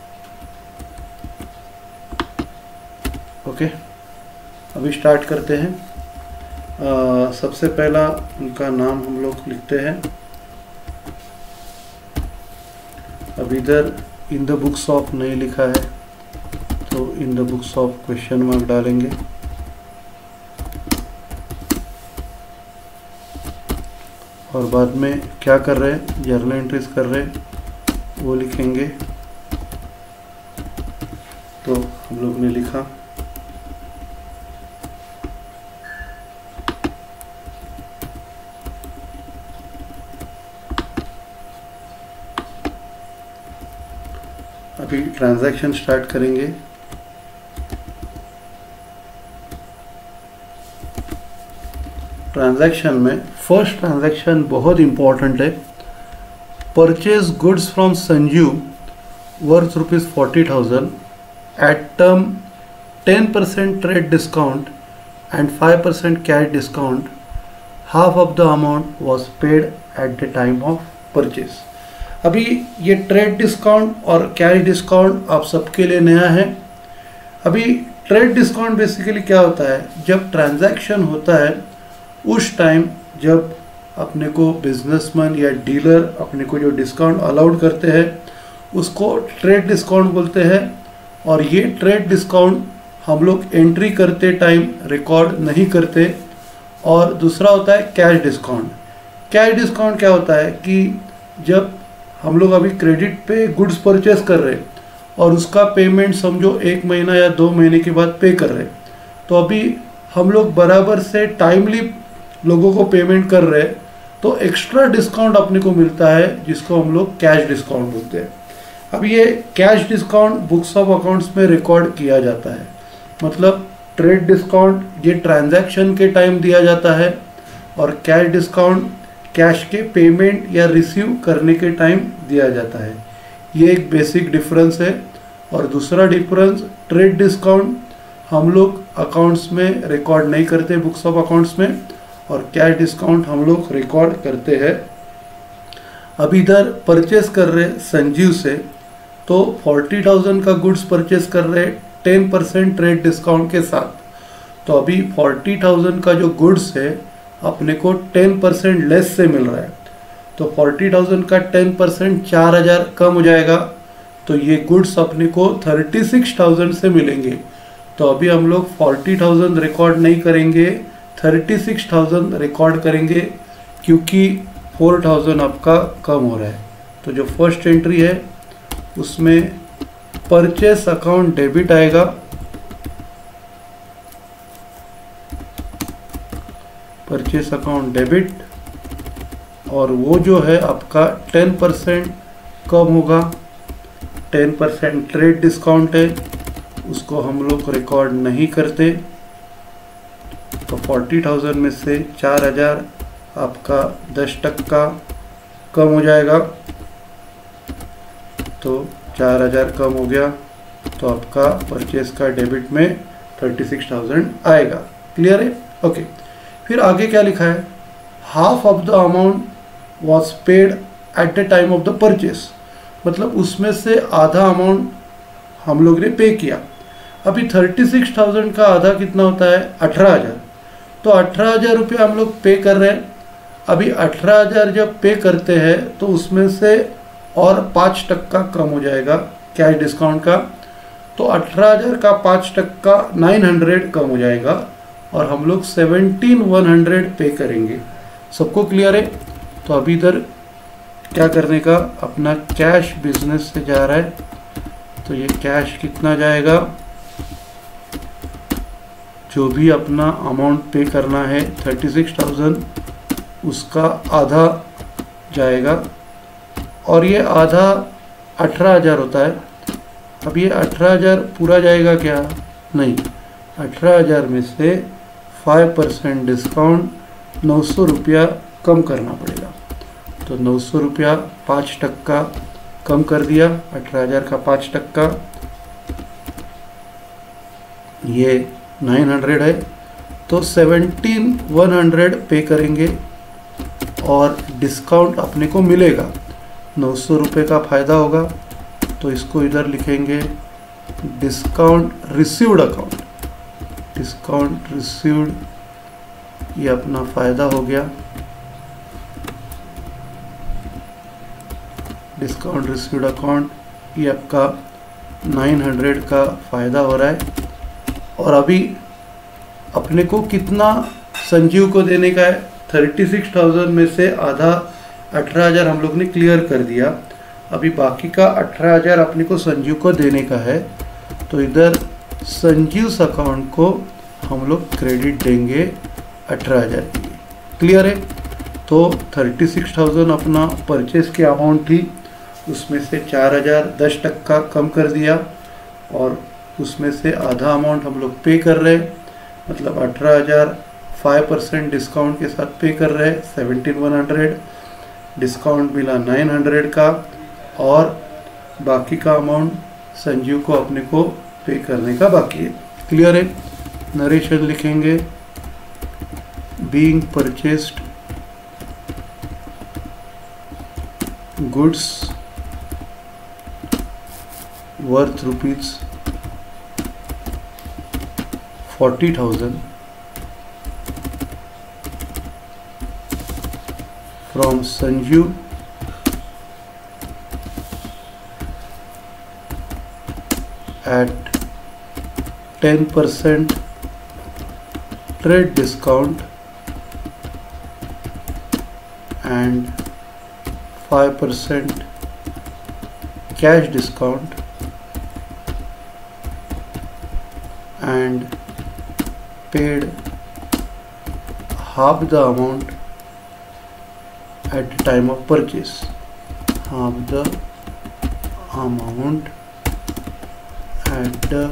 ओके, अभी स्टार्ट करते हैं। आ, सबसे पहला उनका नाम हम लोग लिखते हैं। अब इधर इन द बुक्स ऑफ नहीं लिखा है तो in the books of question mark डालेंगे। और बाद में क्या कर रहे हैं, जर्नल एंट्रीज कर रहे हैं वो लिखेंगे। तो हम लोग ने लिखा। अभी ट्रांजैक्शन स्टार्ट करेंगे। ट्रांजैक्शन में फर्स्ट ट्रांजैक्शन बहुत इंपॉर्टेंट है। Purchase goods from Sanjeev worth rupees forty thousand at term ten percent trade discount and five percent cash discount. Half of the amount was paid at the time of purchase. अभी ये trade discount और cash discount आप सबके लिए नया है। अभी trade discount basically क्या होता है, जब ट्रांजैक्शन होता है उस टाइम जब अपने को बिजनेसमैन या डीलर अपने को जो डिस्काउंट अलाउड करते हैं उसको ट्रेड डिस्काउंट बोलते हैं। और ये ट्रेड डिस्काउंट हम लोग एंट्री करते टाइम रिकॉर्ड नहीं करते। और दूसरा होता है कैश डिस्काउंट। कैश डिस्काउंट क्या होता है कि जब हम लोग अभी क्रेडिट पे गुड्स परचेस कर रहे हैं और उसका पेमेंट समझो एक महीना या दो महीने के बाद पे कर रहे हैं, तो अभी हम लोग बराबर से टाइमली लोगों को पेमेंट कर रहे हैं तो एक्स्ट्रा डिस्काउंट अपने को मिलता है जिसको हम लोग कैश डिस्काउंट बोलते हैं। अब ये cash discount books of accounts में रिकॉर्ड किया जाता है। मतलब ट्रेड डिस्काउंट ये ट्रांजैक्शन के टाइम दिया जाता है और कैश डिस्काउंट कैश के पेमेंट या रिसीव करने के टाइम दिया जाता है। ये एक बेसिक डिफरेंस है। और दूसरा डिफरेंस, ट्रेड डिस्काउंट हम लोग अकाउंट्स में रिकॉर्ड नहीं करते बुक्स ऑफ अकाउंट्स में, और कैश डिस्काउंट हम लोग रिकॉर्ड करते हैं। अब इधर परचेस कर रहे संजीव से, तो फोर्टी थाउजेंड का गुड्स परचेस कर रहे टेन परसेंट ट्रेड डिस्काउंट के साथ। तो अभी फोर्टी थाउजेंड का जो गुड्स है अपने को टेन परसेंट लेस से मिल रहा है, तो फोर्टी थाउजेंड का टेन परसेंट चार हज़ार कम हो जाएगा, तो ये गुड्स अपने को थर्टी सिक्स थाउजेंड से मिलेंगे। तो अभी हम लोग फोर्टी थाउजेंड रिकॉर्ड नहीं करेंगे, थर्टी सिक्स थाउजेंड रिकॉर्ड करेंगे, क्योंकि फोर थाउजेंड आपका कम हो रहा है। तो जो फर्स्ट एंट्री है उसमें परचेस अकाउंट डेबिट आएगा, परचेस अकाउंट डेबिट, और वो जो है आपका टेन परसेंट कम होगा, टेन परसेंट ट्रेड डिस्काउंट है, उसको हम लोग रिकॉर्ड नहीं करते। तो फोर्टी थाउजेंड में से चार हज़ार आपका दस टक्का कम हो जाएगा, तो चार हज़ार कम हो गया, तो आपका परचेस का डेबिट में थर्टी सिक्स थाउजेंड आएगा। क्लियर है? ओके। फिर आगे क्या लिखा है, half of the amount was paid at the time of the purchase, मतलब उसमें से आधा अमाउंट हम लोग ने पे किया। अभी थर्टी सिक्स थाउजेंड का आधा कितना होता है, अठारह हज़ार, तो अठारह हज़ार रुपये हम लोग पे कर रहे हैं। अभी अठारह हज़ार जब पे करते हैं तो उसमें से और पाँच टक्का कम हो जाएगा कैश डिस्काउंट का, तो अठारह हज़ार का पाँच टक्का नाइन हंड्रेड कम हो जाएगा, और हम लोग सेवनटीन वन हंड्रेड पे करेंगे। सबको क्लियर है? तो अभी इधर क्या करने का, अपना कैश बिजनेस से जा रहा है, तो ये कैश कितना जाएगा, जो भी अपना अमाउंट पे करना है थर्टी सिक्स थाउजेंड, उसका आधा जाएगा, और ये आधा अठारह हज़ार होता है। अब ये अठारह हज़ार पूरा जाएगा क्या, नहीं, अठारह हज़ार में से फाइव परसेंट डिस्काउंट नौ सौ रुपया कम करना पड़ेगा, तो नौ सौ रुपया पाँच टक्का कम कर दिया, अठारह हज़ार का पाँच टक्का, ये नाइन हंड्रेड है, तो सेवनटीन वन हंड्रेड पे करेंगे, और डिस्काउंट अपने को मिलेगा, नौ सौ रुपये का फ़ायदा होगा, तो इसको इधर लिखेंगे discount received account, discount received, ये अपना फ़ायदा हो गया, डिस्काउंट रिसीव्ड अकाउंट, ये आपका नाइन हंड्रेड का फ़ायदा हो रहा है। और अभी अपने को कितना संजीव को देने का है, थर्टी सिक्स थाउजेंड में से आधा अठारह हज़ार हम लोग ने क्लियर कर दिया, अभी बाकी का अठारह हज़ार अपने को संजीव को देने का है, तो इधर संजीव अकाउंट को हम लोग क्रेडिट देंगे अठारह हज़ार के लिए। क्लियर है? तो थर्टी सिक्स थाउजेंड अपना परचेस की अमाउंट थी, उसमें से चार हज़ार दस टक्का कम कर दिया, और उसमें से आधा अमाउंट हम लोग पे कर रहे हैं, मतलब अठारह हज़ार फाइव परसेंट डिस्काउंट के साथ पे कर रहे हैं, सेवनटीन वन हंड्रेड, डिस्काउंट मिला नाइन हंड्रेड का, और बाकी का अमाउंट संजीव को अपने को पे करने का बाकी है। क्लियर है? नरेशन लिखेंगे, being purchased goods worth rupees forty thousand from Sanju at ten percent trade discount and five percent cash discount, and paid half the amount at the time of purchase, half the amount at the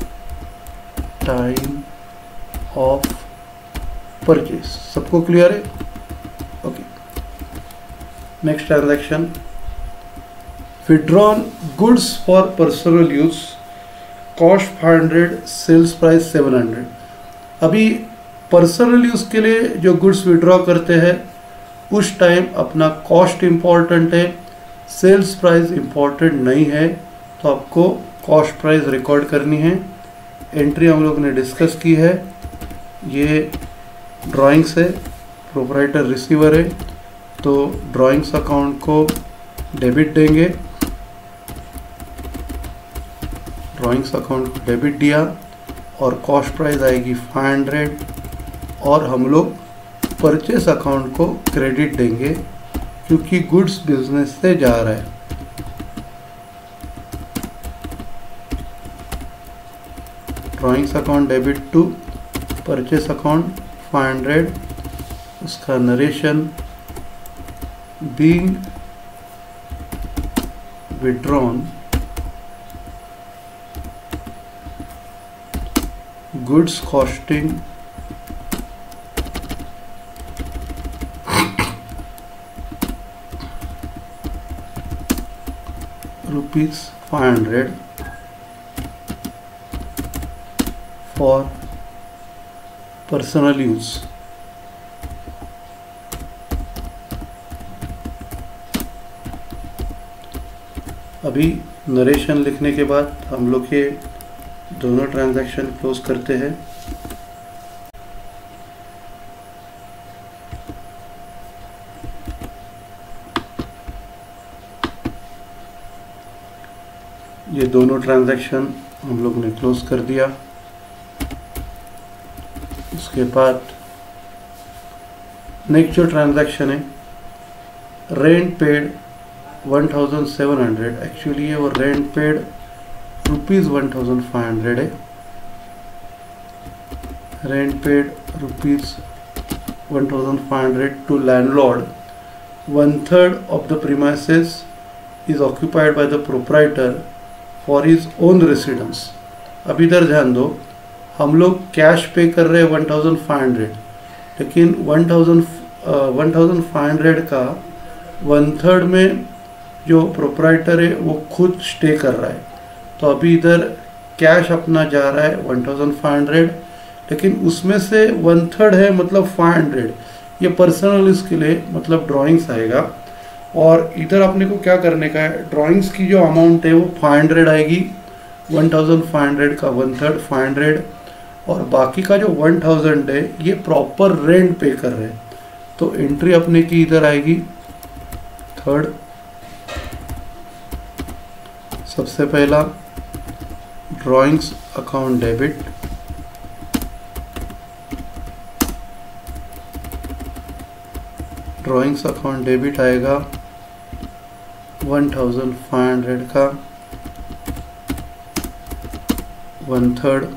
time of purchase। सबको clear है? Okay. Next transaction, withdrawn goods for personal use, cost five hundred, sales price seven hundred. अभी personal use के लिए जो goods withdraw करते हैं उस time अपना कॉस्ट इम्पॉर्टेंट है, सेल्स प्राइस इम्पॉर्टेंट नहीं है, तो आपको कॉस्ट प्राइस रिकॉर्ड करनी है। एंट्री हम लोग ने डिस्कस की है, ये ड्राइंग्स है, प्रोप्राइटर रिसीवर है तो ड्राइंग्स अकाउंट को डेबिट देंगे। ड्राइंग्स अकाउंट को डेबिट दिया और कॉस्ट प्राइस आएगी फाइव हंड्रेड और हम लोग परचेस अकाउंट को क्रेडिट देंगे क्योंकि गुड्स बिजनेस से जा रहा है। Drawings account debit to purchase account five hundred, उसका narration being withdrawn goods costing rupees five hundred for personal use. अभी नरेशन लिखने के बाद हम लोग ये दोनों ट्रांजैक्शन क्लोज करते हैं। ये दोनों ट्रांजैक्शन हम लोग ने क्लोज कर दिया। उसके बाद नेक्स्ट जो ट्रांजैक्शन है rent paid one thousand seven hundred, actually ये वो rent paid rupees one thousand five hundred है। Rent paid rupees one thousand five hundred to landlord, one third of the premises is occupied by the proprietor for his own residence. अब इधर ध्यान दो, हम लोग cash पे कर रहे हैं वन थाउजेंड फाइव हंड्रेड, लेकिन one thousand one thousand five hundred का वन थर्ड में जो प्रोप्राइटर है वो खुद स्टे कर रहा है। तो अभी इधर कैश अपना जा रहा है वन थाउजेंड फाइव हंड्रेड, लेकिन उसमें से वन थर्ड है मतलब फाइव हंड्रेड, ये पर्सनल इसके लिए मतलब ड्राइंग्स आएगा। और इधर अपने को क्या करने का है, ड्राइंग्स की जो अमाउंट है वो फाइव हंड्रेड आएगी, वन थाउजेंड फाइव हंड्रेड का वन थर्ड फाइव हंड्रेड, और बाकी का जो वन थाउजेंड है ये प्रॉपर रेंट पे कर रहे हैं। तो एंट्री अपने की इधर आएगी थर्ड। सबसे पहला drawings account debit, drawings account debit आएगा वन थाउजेंड फाइव हंड्रेड का वन थर्ड,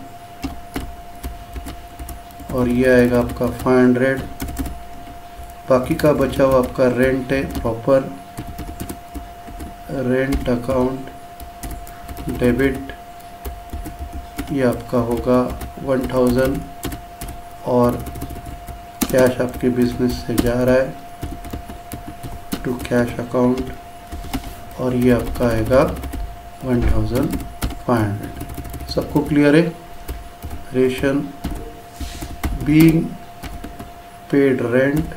और ये आएगा आपका फाइव हंड्रेड। बाकी का बचा हुआ आपका रेंट है, प्रॉपर रेंट अकाउंट डेबिट, ये आपका होगा वन थाउजेंड, और कैश आपके बिजनेस से जा रहा है टू कैश अकाउंट, और ये आपका आएगा वन थाउजेंड फाइव हंड्रेड। सबको क्लियर है? रेशन being paid rent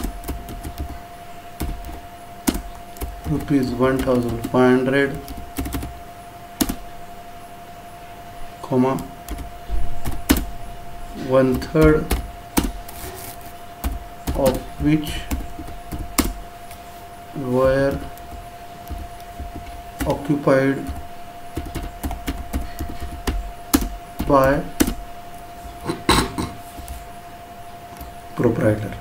rupees one thousand five hundred, comma one third of which were occupied by proprietor.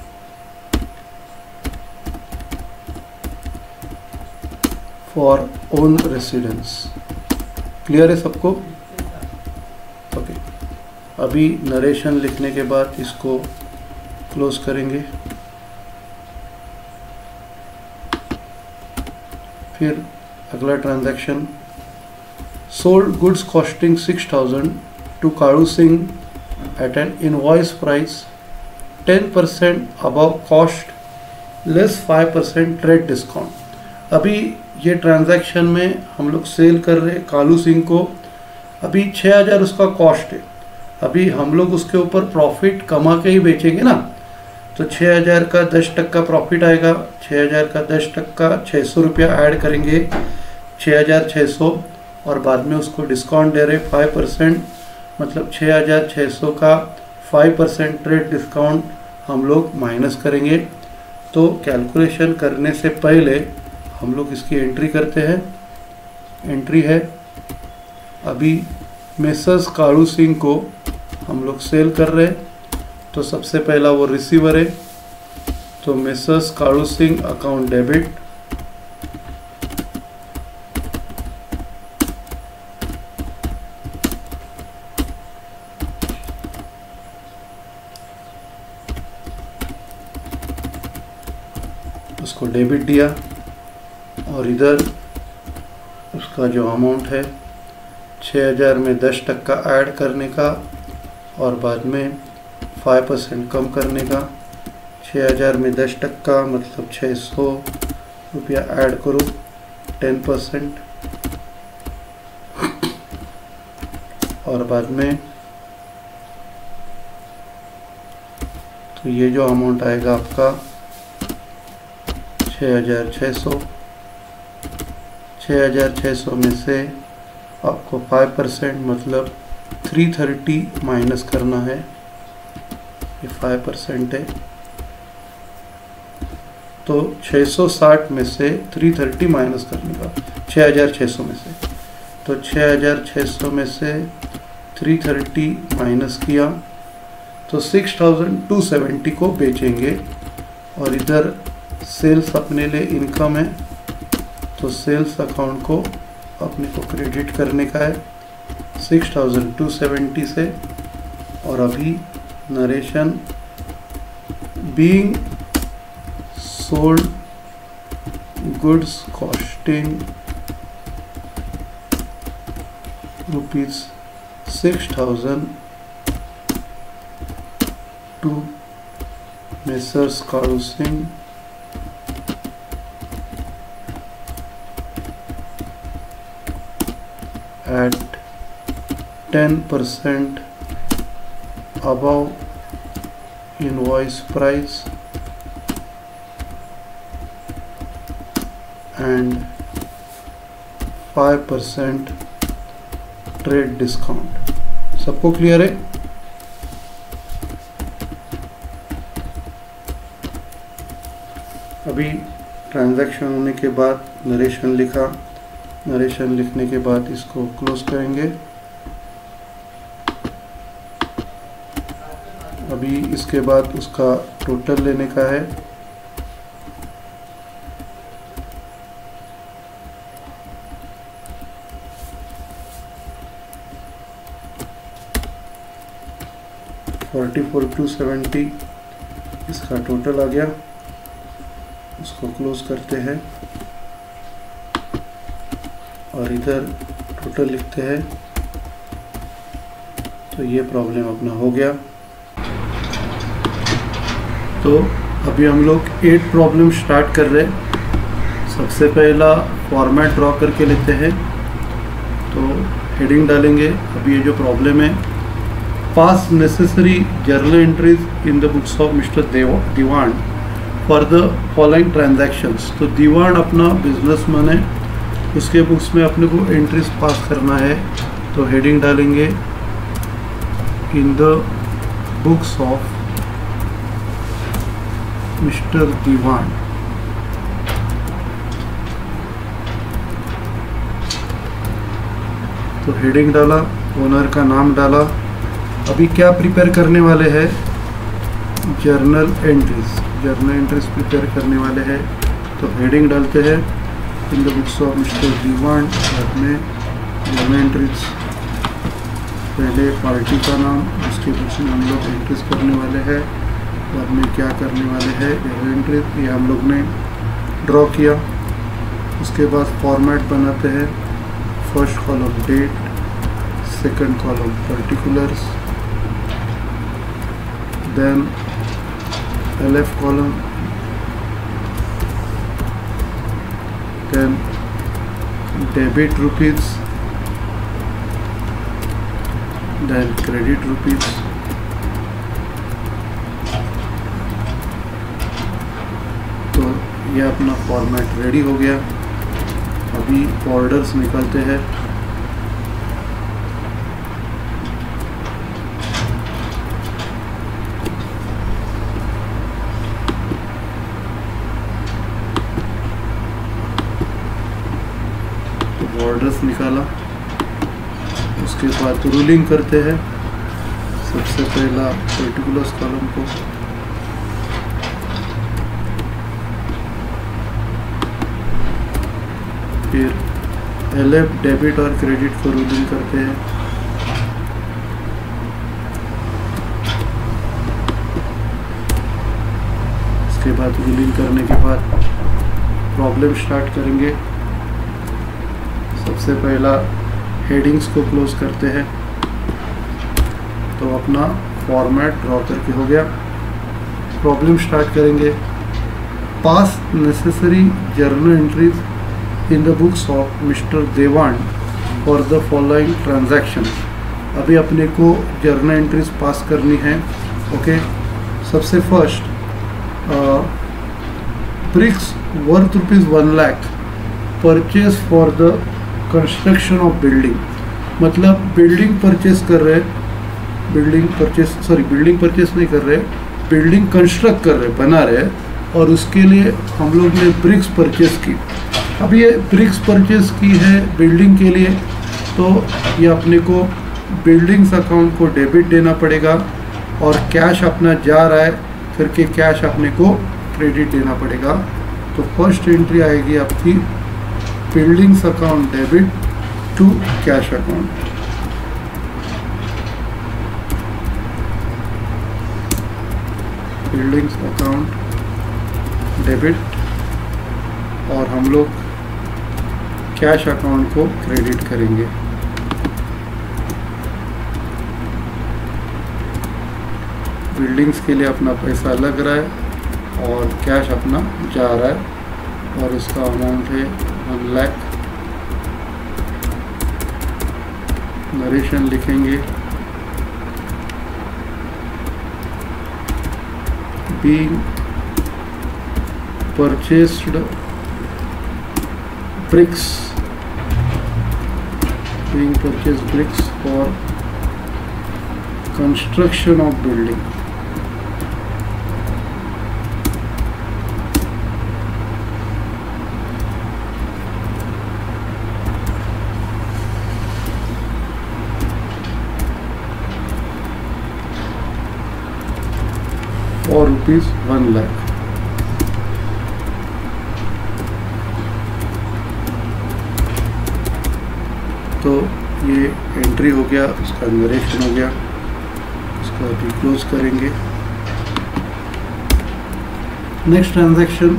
For own residence. Clear है सबको? ओके, अभी नरेशन लिखने के बाद इसको क्लोज करेंगे। फिर अगला transaction, sold goods costing six thousand to Kalu Singh at an invoice price ten percent above cost less five percent trade discount. अभी ये ट्रांजैक्शन में हम लोग सेल कर रहे हैं कालू सिंह को, अभी छः हज़ार उसका कॉस्ट है। अभी हम लोग उसके ऊपर प्रॉफिट कमा के ही बेचेंगे ना, तो छः हज़ार का दस टक्का प्रॉफिट आएगा, छः हज़ार का दस टक्का छः सौ रुपया ऐड करेंगे, छः हज़ार छः सौ, और बाद में उसको डिस्काउंट दे रहे फाइव परसेंट, मतलब छः हज़ार छः सौ का फाइव परसेंट ट्रेड डिस्काउंट हम लोग माइनस करेंगे। तो कैलकुलेशन करने से पहले हम लोग इसकी एंट्री करते हैं। एंट्री है, अभी मेसर्स कालू सिंह को हम लोग सेल कर रहे हैं, तो सबसे पहला वो रिसीवर है, तो messrs Kalu Singh account debit, उसको डेबिट दिया और इधर उसका जो अमाउंट है छः हज़ार में दस टक्का ऐड करने का और बाद में फाइव परसेंट कम करने का। छः हज़ार में दस टक्का मतलब छः सौ रुपया ऐड करो टेन परसेंट, और बाद में तो ये जो अमाउंट आएगा आपका छः हज़ार छः सौ। छः हज़ार छः सौ में से आपको फाइव परसेंट मतलब थ्री थर्टी माइनस करना है। ये फाइव परसेंट है, तो छः सौ साठ में से थ्री थर्टी माइनस करने का छः हज़ार छः सौ में से, तो छः हज़ार छः सौ में से थ्री थर्टी माइनस किया तो सिक्स थाउजेंड टू सेवेंटी को बेचेंगे। और इधर सेल्स अपने लिए इनकम है, तो सेल्स अकाउंट को अपने को क्रेडिट करने का है सिक्स थाउजेंड टू सेवेंटी से। और अभी narration being sold goods costing rupees six thousand to messrs Kalu Singh at ten percent above invoice price and five percent trade discount। सबको क्लियर है? अभी ट्रांजैक्शन होने के बाद नरेशन लिखा, नरेशन लिखने के बाद इसको क्लोज करेंगे। अभी इसके बाद उसका टोटल लेने का है। फोर्टी फोर टू सेवेंटी इसका टोटल आ गया, उसको क्लोज करते हैं और इधर टोटल लिखते हैं। तो ये प्रॉब्लम अपना हो गया। तो अभी हम लोग एट प्रॉब्लम स्टार्ट कर रहे हैं। सबसे पहला फॉर्मेट ड्रॉ करके लेते हैं, तो हेडिंग डालेंगे। अभी ये जो प्रॉब्लम है, pass necessary journal entries in the books of mister Diwan for the following transactions. तो दीवान अपना बिजनेसमैन है, उसके बुक्स में अपने को एंट्रीज पास करना है। तो हेडिंग डालेंगे in the books of mister Diwan. तो हेडिंग डाला, ओनर का नाम डाला। अभी क्या प्रिपेयर करने वाले हैं? Journal entries. Journal entries prepare करने वाले हैं। तो हेडिंग डालते हैं in the books of mister Diwan. बाद में जर्नल एंट्रीज, पहले पार्टी का नाम, उसके बुक्स में हम लोग एंट्रीज करने वाले हैं। बाद में क्या करने वाले हैं? जर्नल एंट्रीज, ये हम लोग ने ड्रॉ किया। उसके बाद फॉर्मेट बनाते हैं। First column date, second column particulars, then LF column, then debit rupees, then credit rupees. तो ये अपना फॉर्मेट रेडी हो गया। अभी ऑर्डर्स निकालते हैं। बॉर्डर्स निकाला, उसके बाद रूलिंग करते हैं। सबसे पहला पर्टिकुलर्स कॉलम को फिर एल एफ डेबिट और क्रेडिट को रूलिंग करते हैं। उसके बाद रूलिंग करने के बाद प्रॉब्लम स्टार्ट करेंगे। सबसे पहला हेडिंग्स को क्लोज करते हैं। तो अपना फॉर्मेट ड्रॉ करके हो गया। प्रॉब्लम स्टार्ट करेंगे। Pass necessary journal entries in the books of mister Dewan for the following transaction. अभी अपने को जर्नल एंट्रीज पास करनी है। ओके, सबसे first bricks worth rupees one lakh purchase for the construction of building. मतलब बिल्डिंग परचेज कर रहे हैं, building purchase sorry building purchase नहीं कर रहे, बिल्डिंग कंस्ट्रक्ट कर रहे, बना रहे, और उसके लिए हम लोग ने ब्रिक्स परचेज की। अब ये ब्रिक्स परचेज की है बिल्डिंग के लिए, तो ये अपने को बिल्डिंग्स अकाउंट को डेबिट देना पड़ेगा, और कैश अपना जा रहा है करके कैश अपने को क्रेडिट देना पड़ेगा। तो फर्स्ट एंट्री आएगी आपकी buildings account debit to cash account. Buildings account debit, और हम लोग कैश अकाउंट को क्रेडिट करेंगे। बिल्डिंग्स के लिए अपना पैसा लग रहा है और कैश अपना जा रहा है, और इसका अमाउंट है वन लाख। नरेशन लिखेंगे। being purchased bricks being purchased bricks for construction of building। और रुपीज वन लाख। तो ये एंट्री हो गया, उसका नरेशन हो गया, उसका अभी क्लोज करेंगे। Next transaction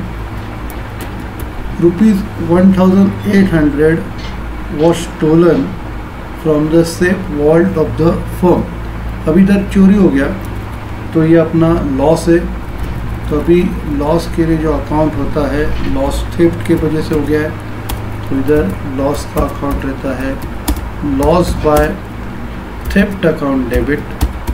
rupees one thousand eight hundred was stolen from the safe vault of the firm. अभी इधर चोरी हो गया, तो ये अपना लॉस है। तो अभी लॉस के लिए जो अकाउंट होता है, लॉस थेफ्ट के वजह से हो गया है, तो इधर लॉस का अकाउंट रहता है loss by theft account debit,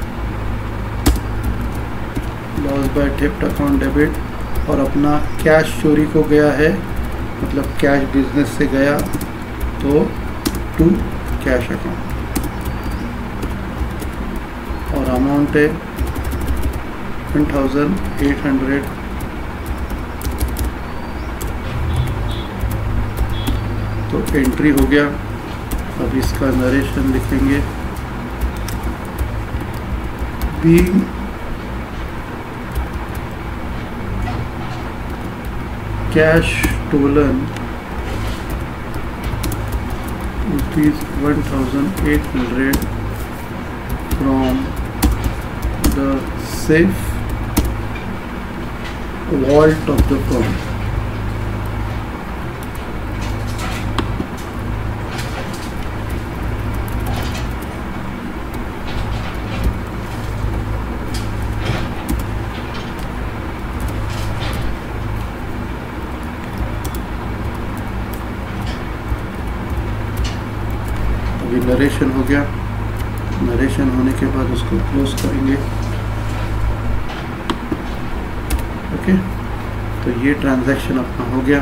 loss by theft account debit. और अपना कैश चोरी को गया है, मतलब कैश बिजनेस से गया, तो टू कैश अकाउंट, और अमाउंट है वन थाउजेंड एट हंड्रेड। तो एंट्री हो गया। अब इसका नरेशन लिखेंगे। Being cash stolen rupees one thousand eight hundred from the safe vault of the firm। अभी नरेशन हो गया। नरेशन होने के बाद उसको क्लोज करेंगे। ओके, तो ये ट्रांजैक्शन अपना हो गया।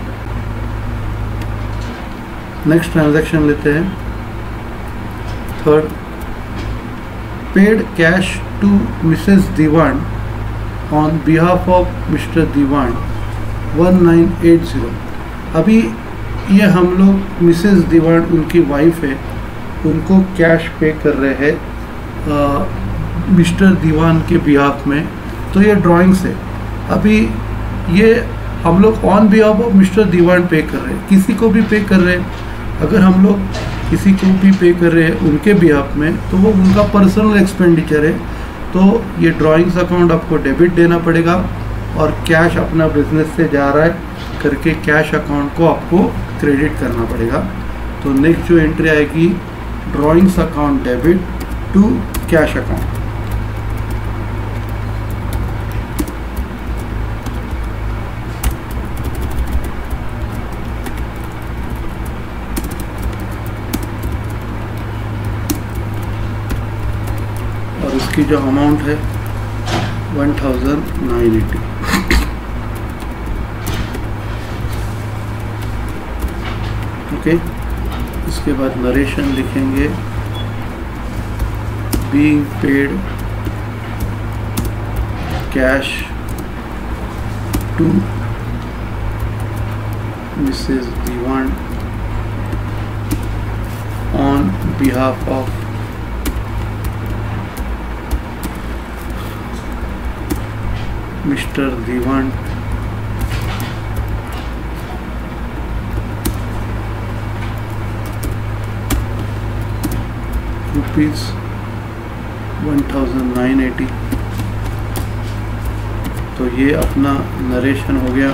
नेक्स्ट ट्रांजैक्शन लेते हैं। Third, paid cash to missus Diwan on behalf of mister Diwan one nine eight zero. अभी ये हम लोग मिसेस दीवान, उनकी वाइफ है, उनको कैश पे कर रहे हैं मिस्टर दीवान के बिहाफ में। तो ये ड्राइंग्स है। अभी ये हम लोग on behalf of mister Diwan pay कर रहे हैं, किसी को भी पे कर रहे हैं। अगर हम लोग किसी को भी पे कर रहे हैं उनके बिहाफ में, तो वो उनका पर्सनल एक्सपेंडिचर है। तो ये ड्राइंग्स अकाउंट आपको डेबिट देना पड़ेगा, और कैश अपना बिजनेस से जा रहा है करके कैश अकाउंट को आपको क्रेडिट करना पड़ेगा। तो नेक्स्ट जो एंट्री आएगी, drawings account debit to cash account. और इसकी जो अमाउंट है one thousand nine eighty. Okay, इसके बाद नरेशन लिखेंगे, being paid cash to missus Diwan on behalf of mister Diwan rupees one thousand nine eighty. तो ये अपना नरेशन हो गया।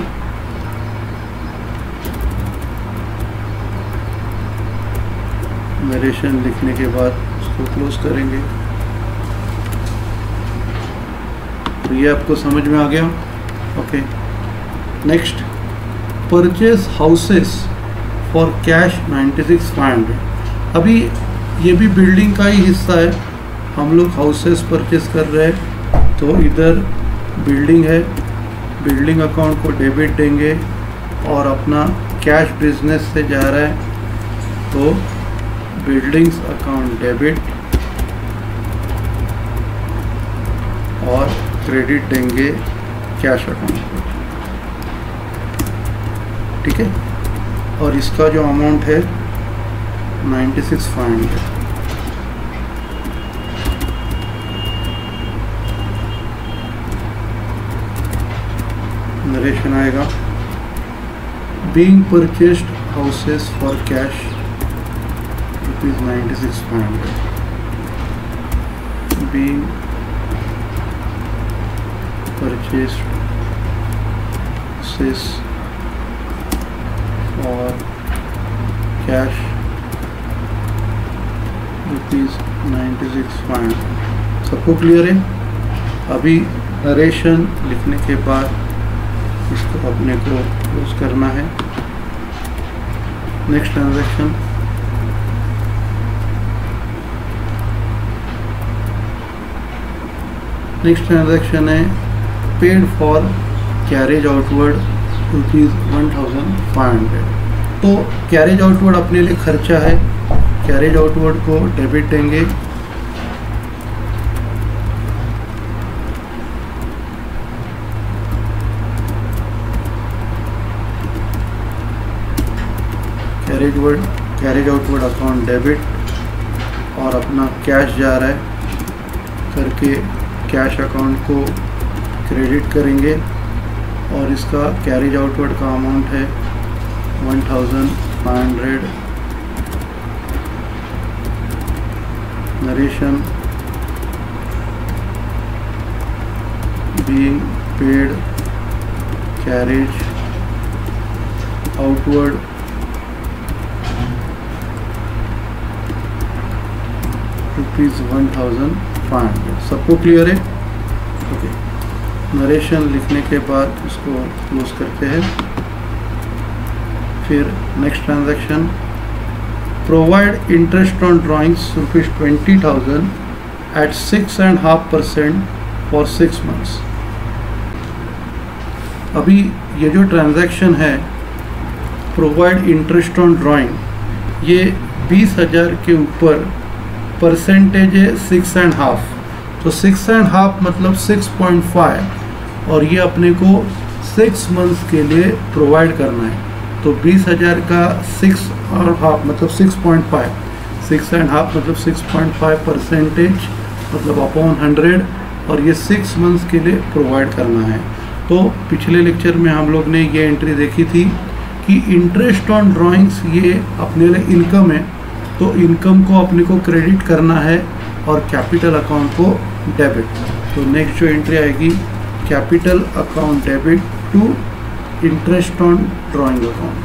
नरेशन लिखने के बाद उसको क्लोज करेंगे। तो ये आपको समझ में आ गया। Okay, next, purchase houses for cash ninety six five hundred. अभी ये भी बिल्डिंग का ही हिस्सा है। हम लोग हाउसेस परचेज कर रहे हैं, तो इधर बिल्डिंग है, बिल्डिंग अकाउंट को डेबिट देंगे, और अपना कैश बिजनेस से जा रहा है तो बिल्डिंग्स अकाउंट डेबिट और क्रेडिट देंगे कैश अकाउंट को। ठीक है, और इसका जो अमाउंट है ninety six five hundred. Narration आएगा, being purchased houses for cash rupees ninety six five hundred. Being purchased houses for cash rupees ninety six five hundred. सबको क्लियर है? अभी नरेशन लिखने के बाद इसको अपने को क्लोज करना है। नेक्स्ट ट्रांजैक्शन, नेक्स्ट ट्रांजैक्शन है paid for carriage outward rupees one thousand five hundred. तो कैरेज आउटवर्ड अपने लिए खर्चा है, कैरेज आउटवर्ड को डेबिट देंगे। Carriage word carriage outward account debit, और अपना कैश जा रहा है करके कैश अकाउंट को क्रेडिट करेंगे, और इसका कैरेज आउटवर्ड का अमाउंट है one thousand five hundred. Narration, being paid carriage outward rupees one thousand five hundred. सबको क्लियर है? ओके, नरेशन लिखने के बाद उसको क्लोज करते हैं। फिर next transaction, provide interest on drawings rupees twenty thousand at six and half percent for six months. अभी ये जो ट्रांजैक्शन है प्रोवाइड इंटरेस्ट ऑन ड्राइंग, ये बीस हज़ार के ऊपर परसेंटेज है सिक्स एंड हाफ। तो सिक्स एंड हाफ मतलब सिक्स पॉइंट फाइव, और ये अपने को सिक्स मंथ्स के लिए प्रोवाइड करना है। तो बीस हज़ार का सिक्स और हाफ मतलब six point five, six and half मतलब सिक्स पॉइंट फाइव परसेंटेज मतलब अपॉन हंड्रेड, और ये सिक्स मंथ्स के लिए प्रोवाइड करना है। तो पिछले लेक्चर में हम लोग ने ये एंट्री देखी थी कि इंटरेस्ट ऑन ड्राइंग्स ये अपने लिए इनकम है, तो इनकम को अपने को क्रेडिट करना है और कैपिटल अकाउंट को डेबिट। तो नेक्स्ट जो एंट्री आएगी capital account debit to interest on drawing account.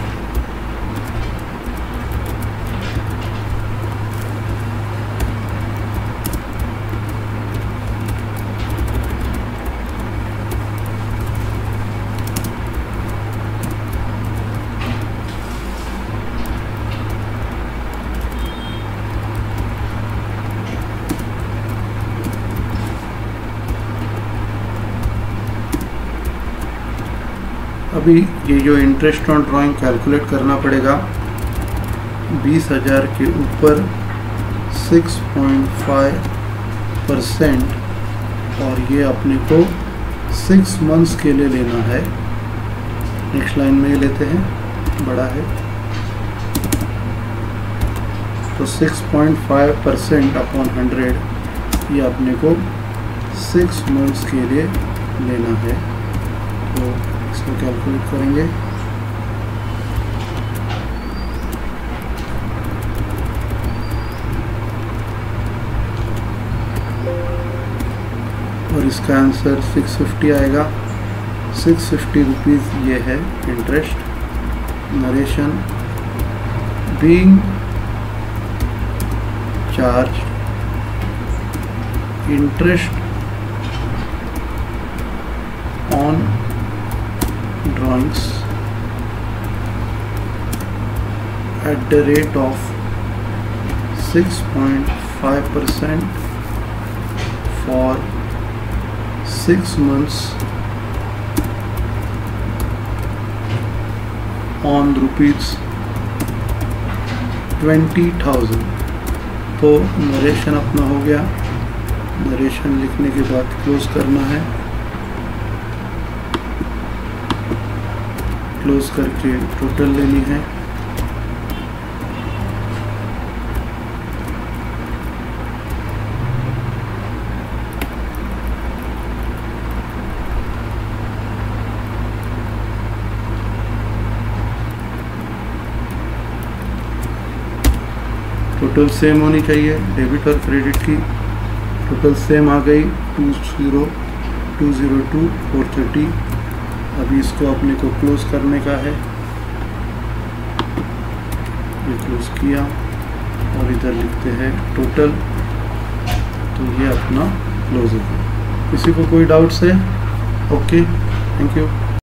अभी ये जो इंटरेस्ट ऑन ड्राइंग कैलकुलेट करना पड़ेगा, बीस हज़ार के ऊपर सिक्स पॉइंट फाइव परसेंट, और ये अपने को सिक्स मंथ्स के लिए लेना है। नेक्स्ट लाइन में ये लेते हैं, बड़ा है तो six point five percent upon hundred, ये अपने को सिक्स मंथ्स के लिए लेना है। तो इसको कैलकुलेट करेंगे। और इसका आंसर सिक्स फिफ्टी आएगा। सिक्स फिफ्टी रुपीज़ ये है interest. Narration being charged interest on drawings at the rate of six point five percent for six months on rupees twenty thousand। तो नरेशन अपना हो गया। नरेशन लिखने के बाद क्लोज करना है। क्लोज करके टोटल लेनी है। टोटल सेम होनी चाहिए, डेबिट और क्रेडिट की टोटल सेम आ गई, two zero two zero two four thirty. अभी इसको अपने को क्लोज करने का है। ये क्लोज किया और इधर लिखते हैं टोटल, तो ये अपना क्लोज है। किसी को कोई डाउट्स है? Okay, thank you.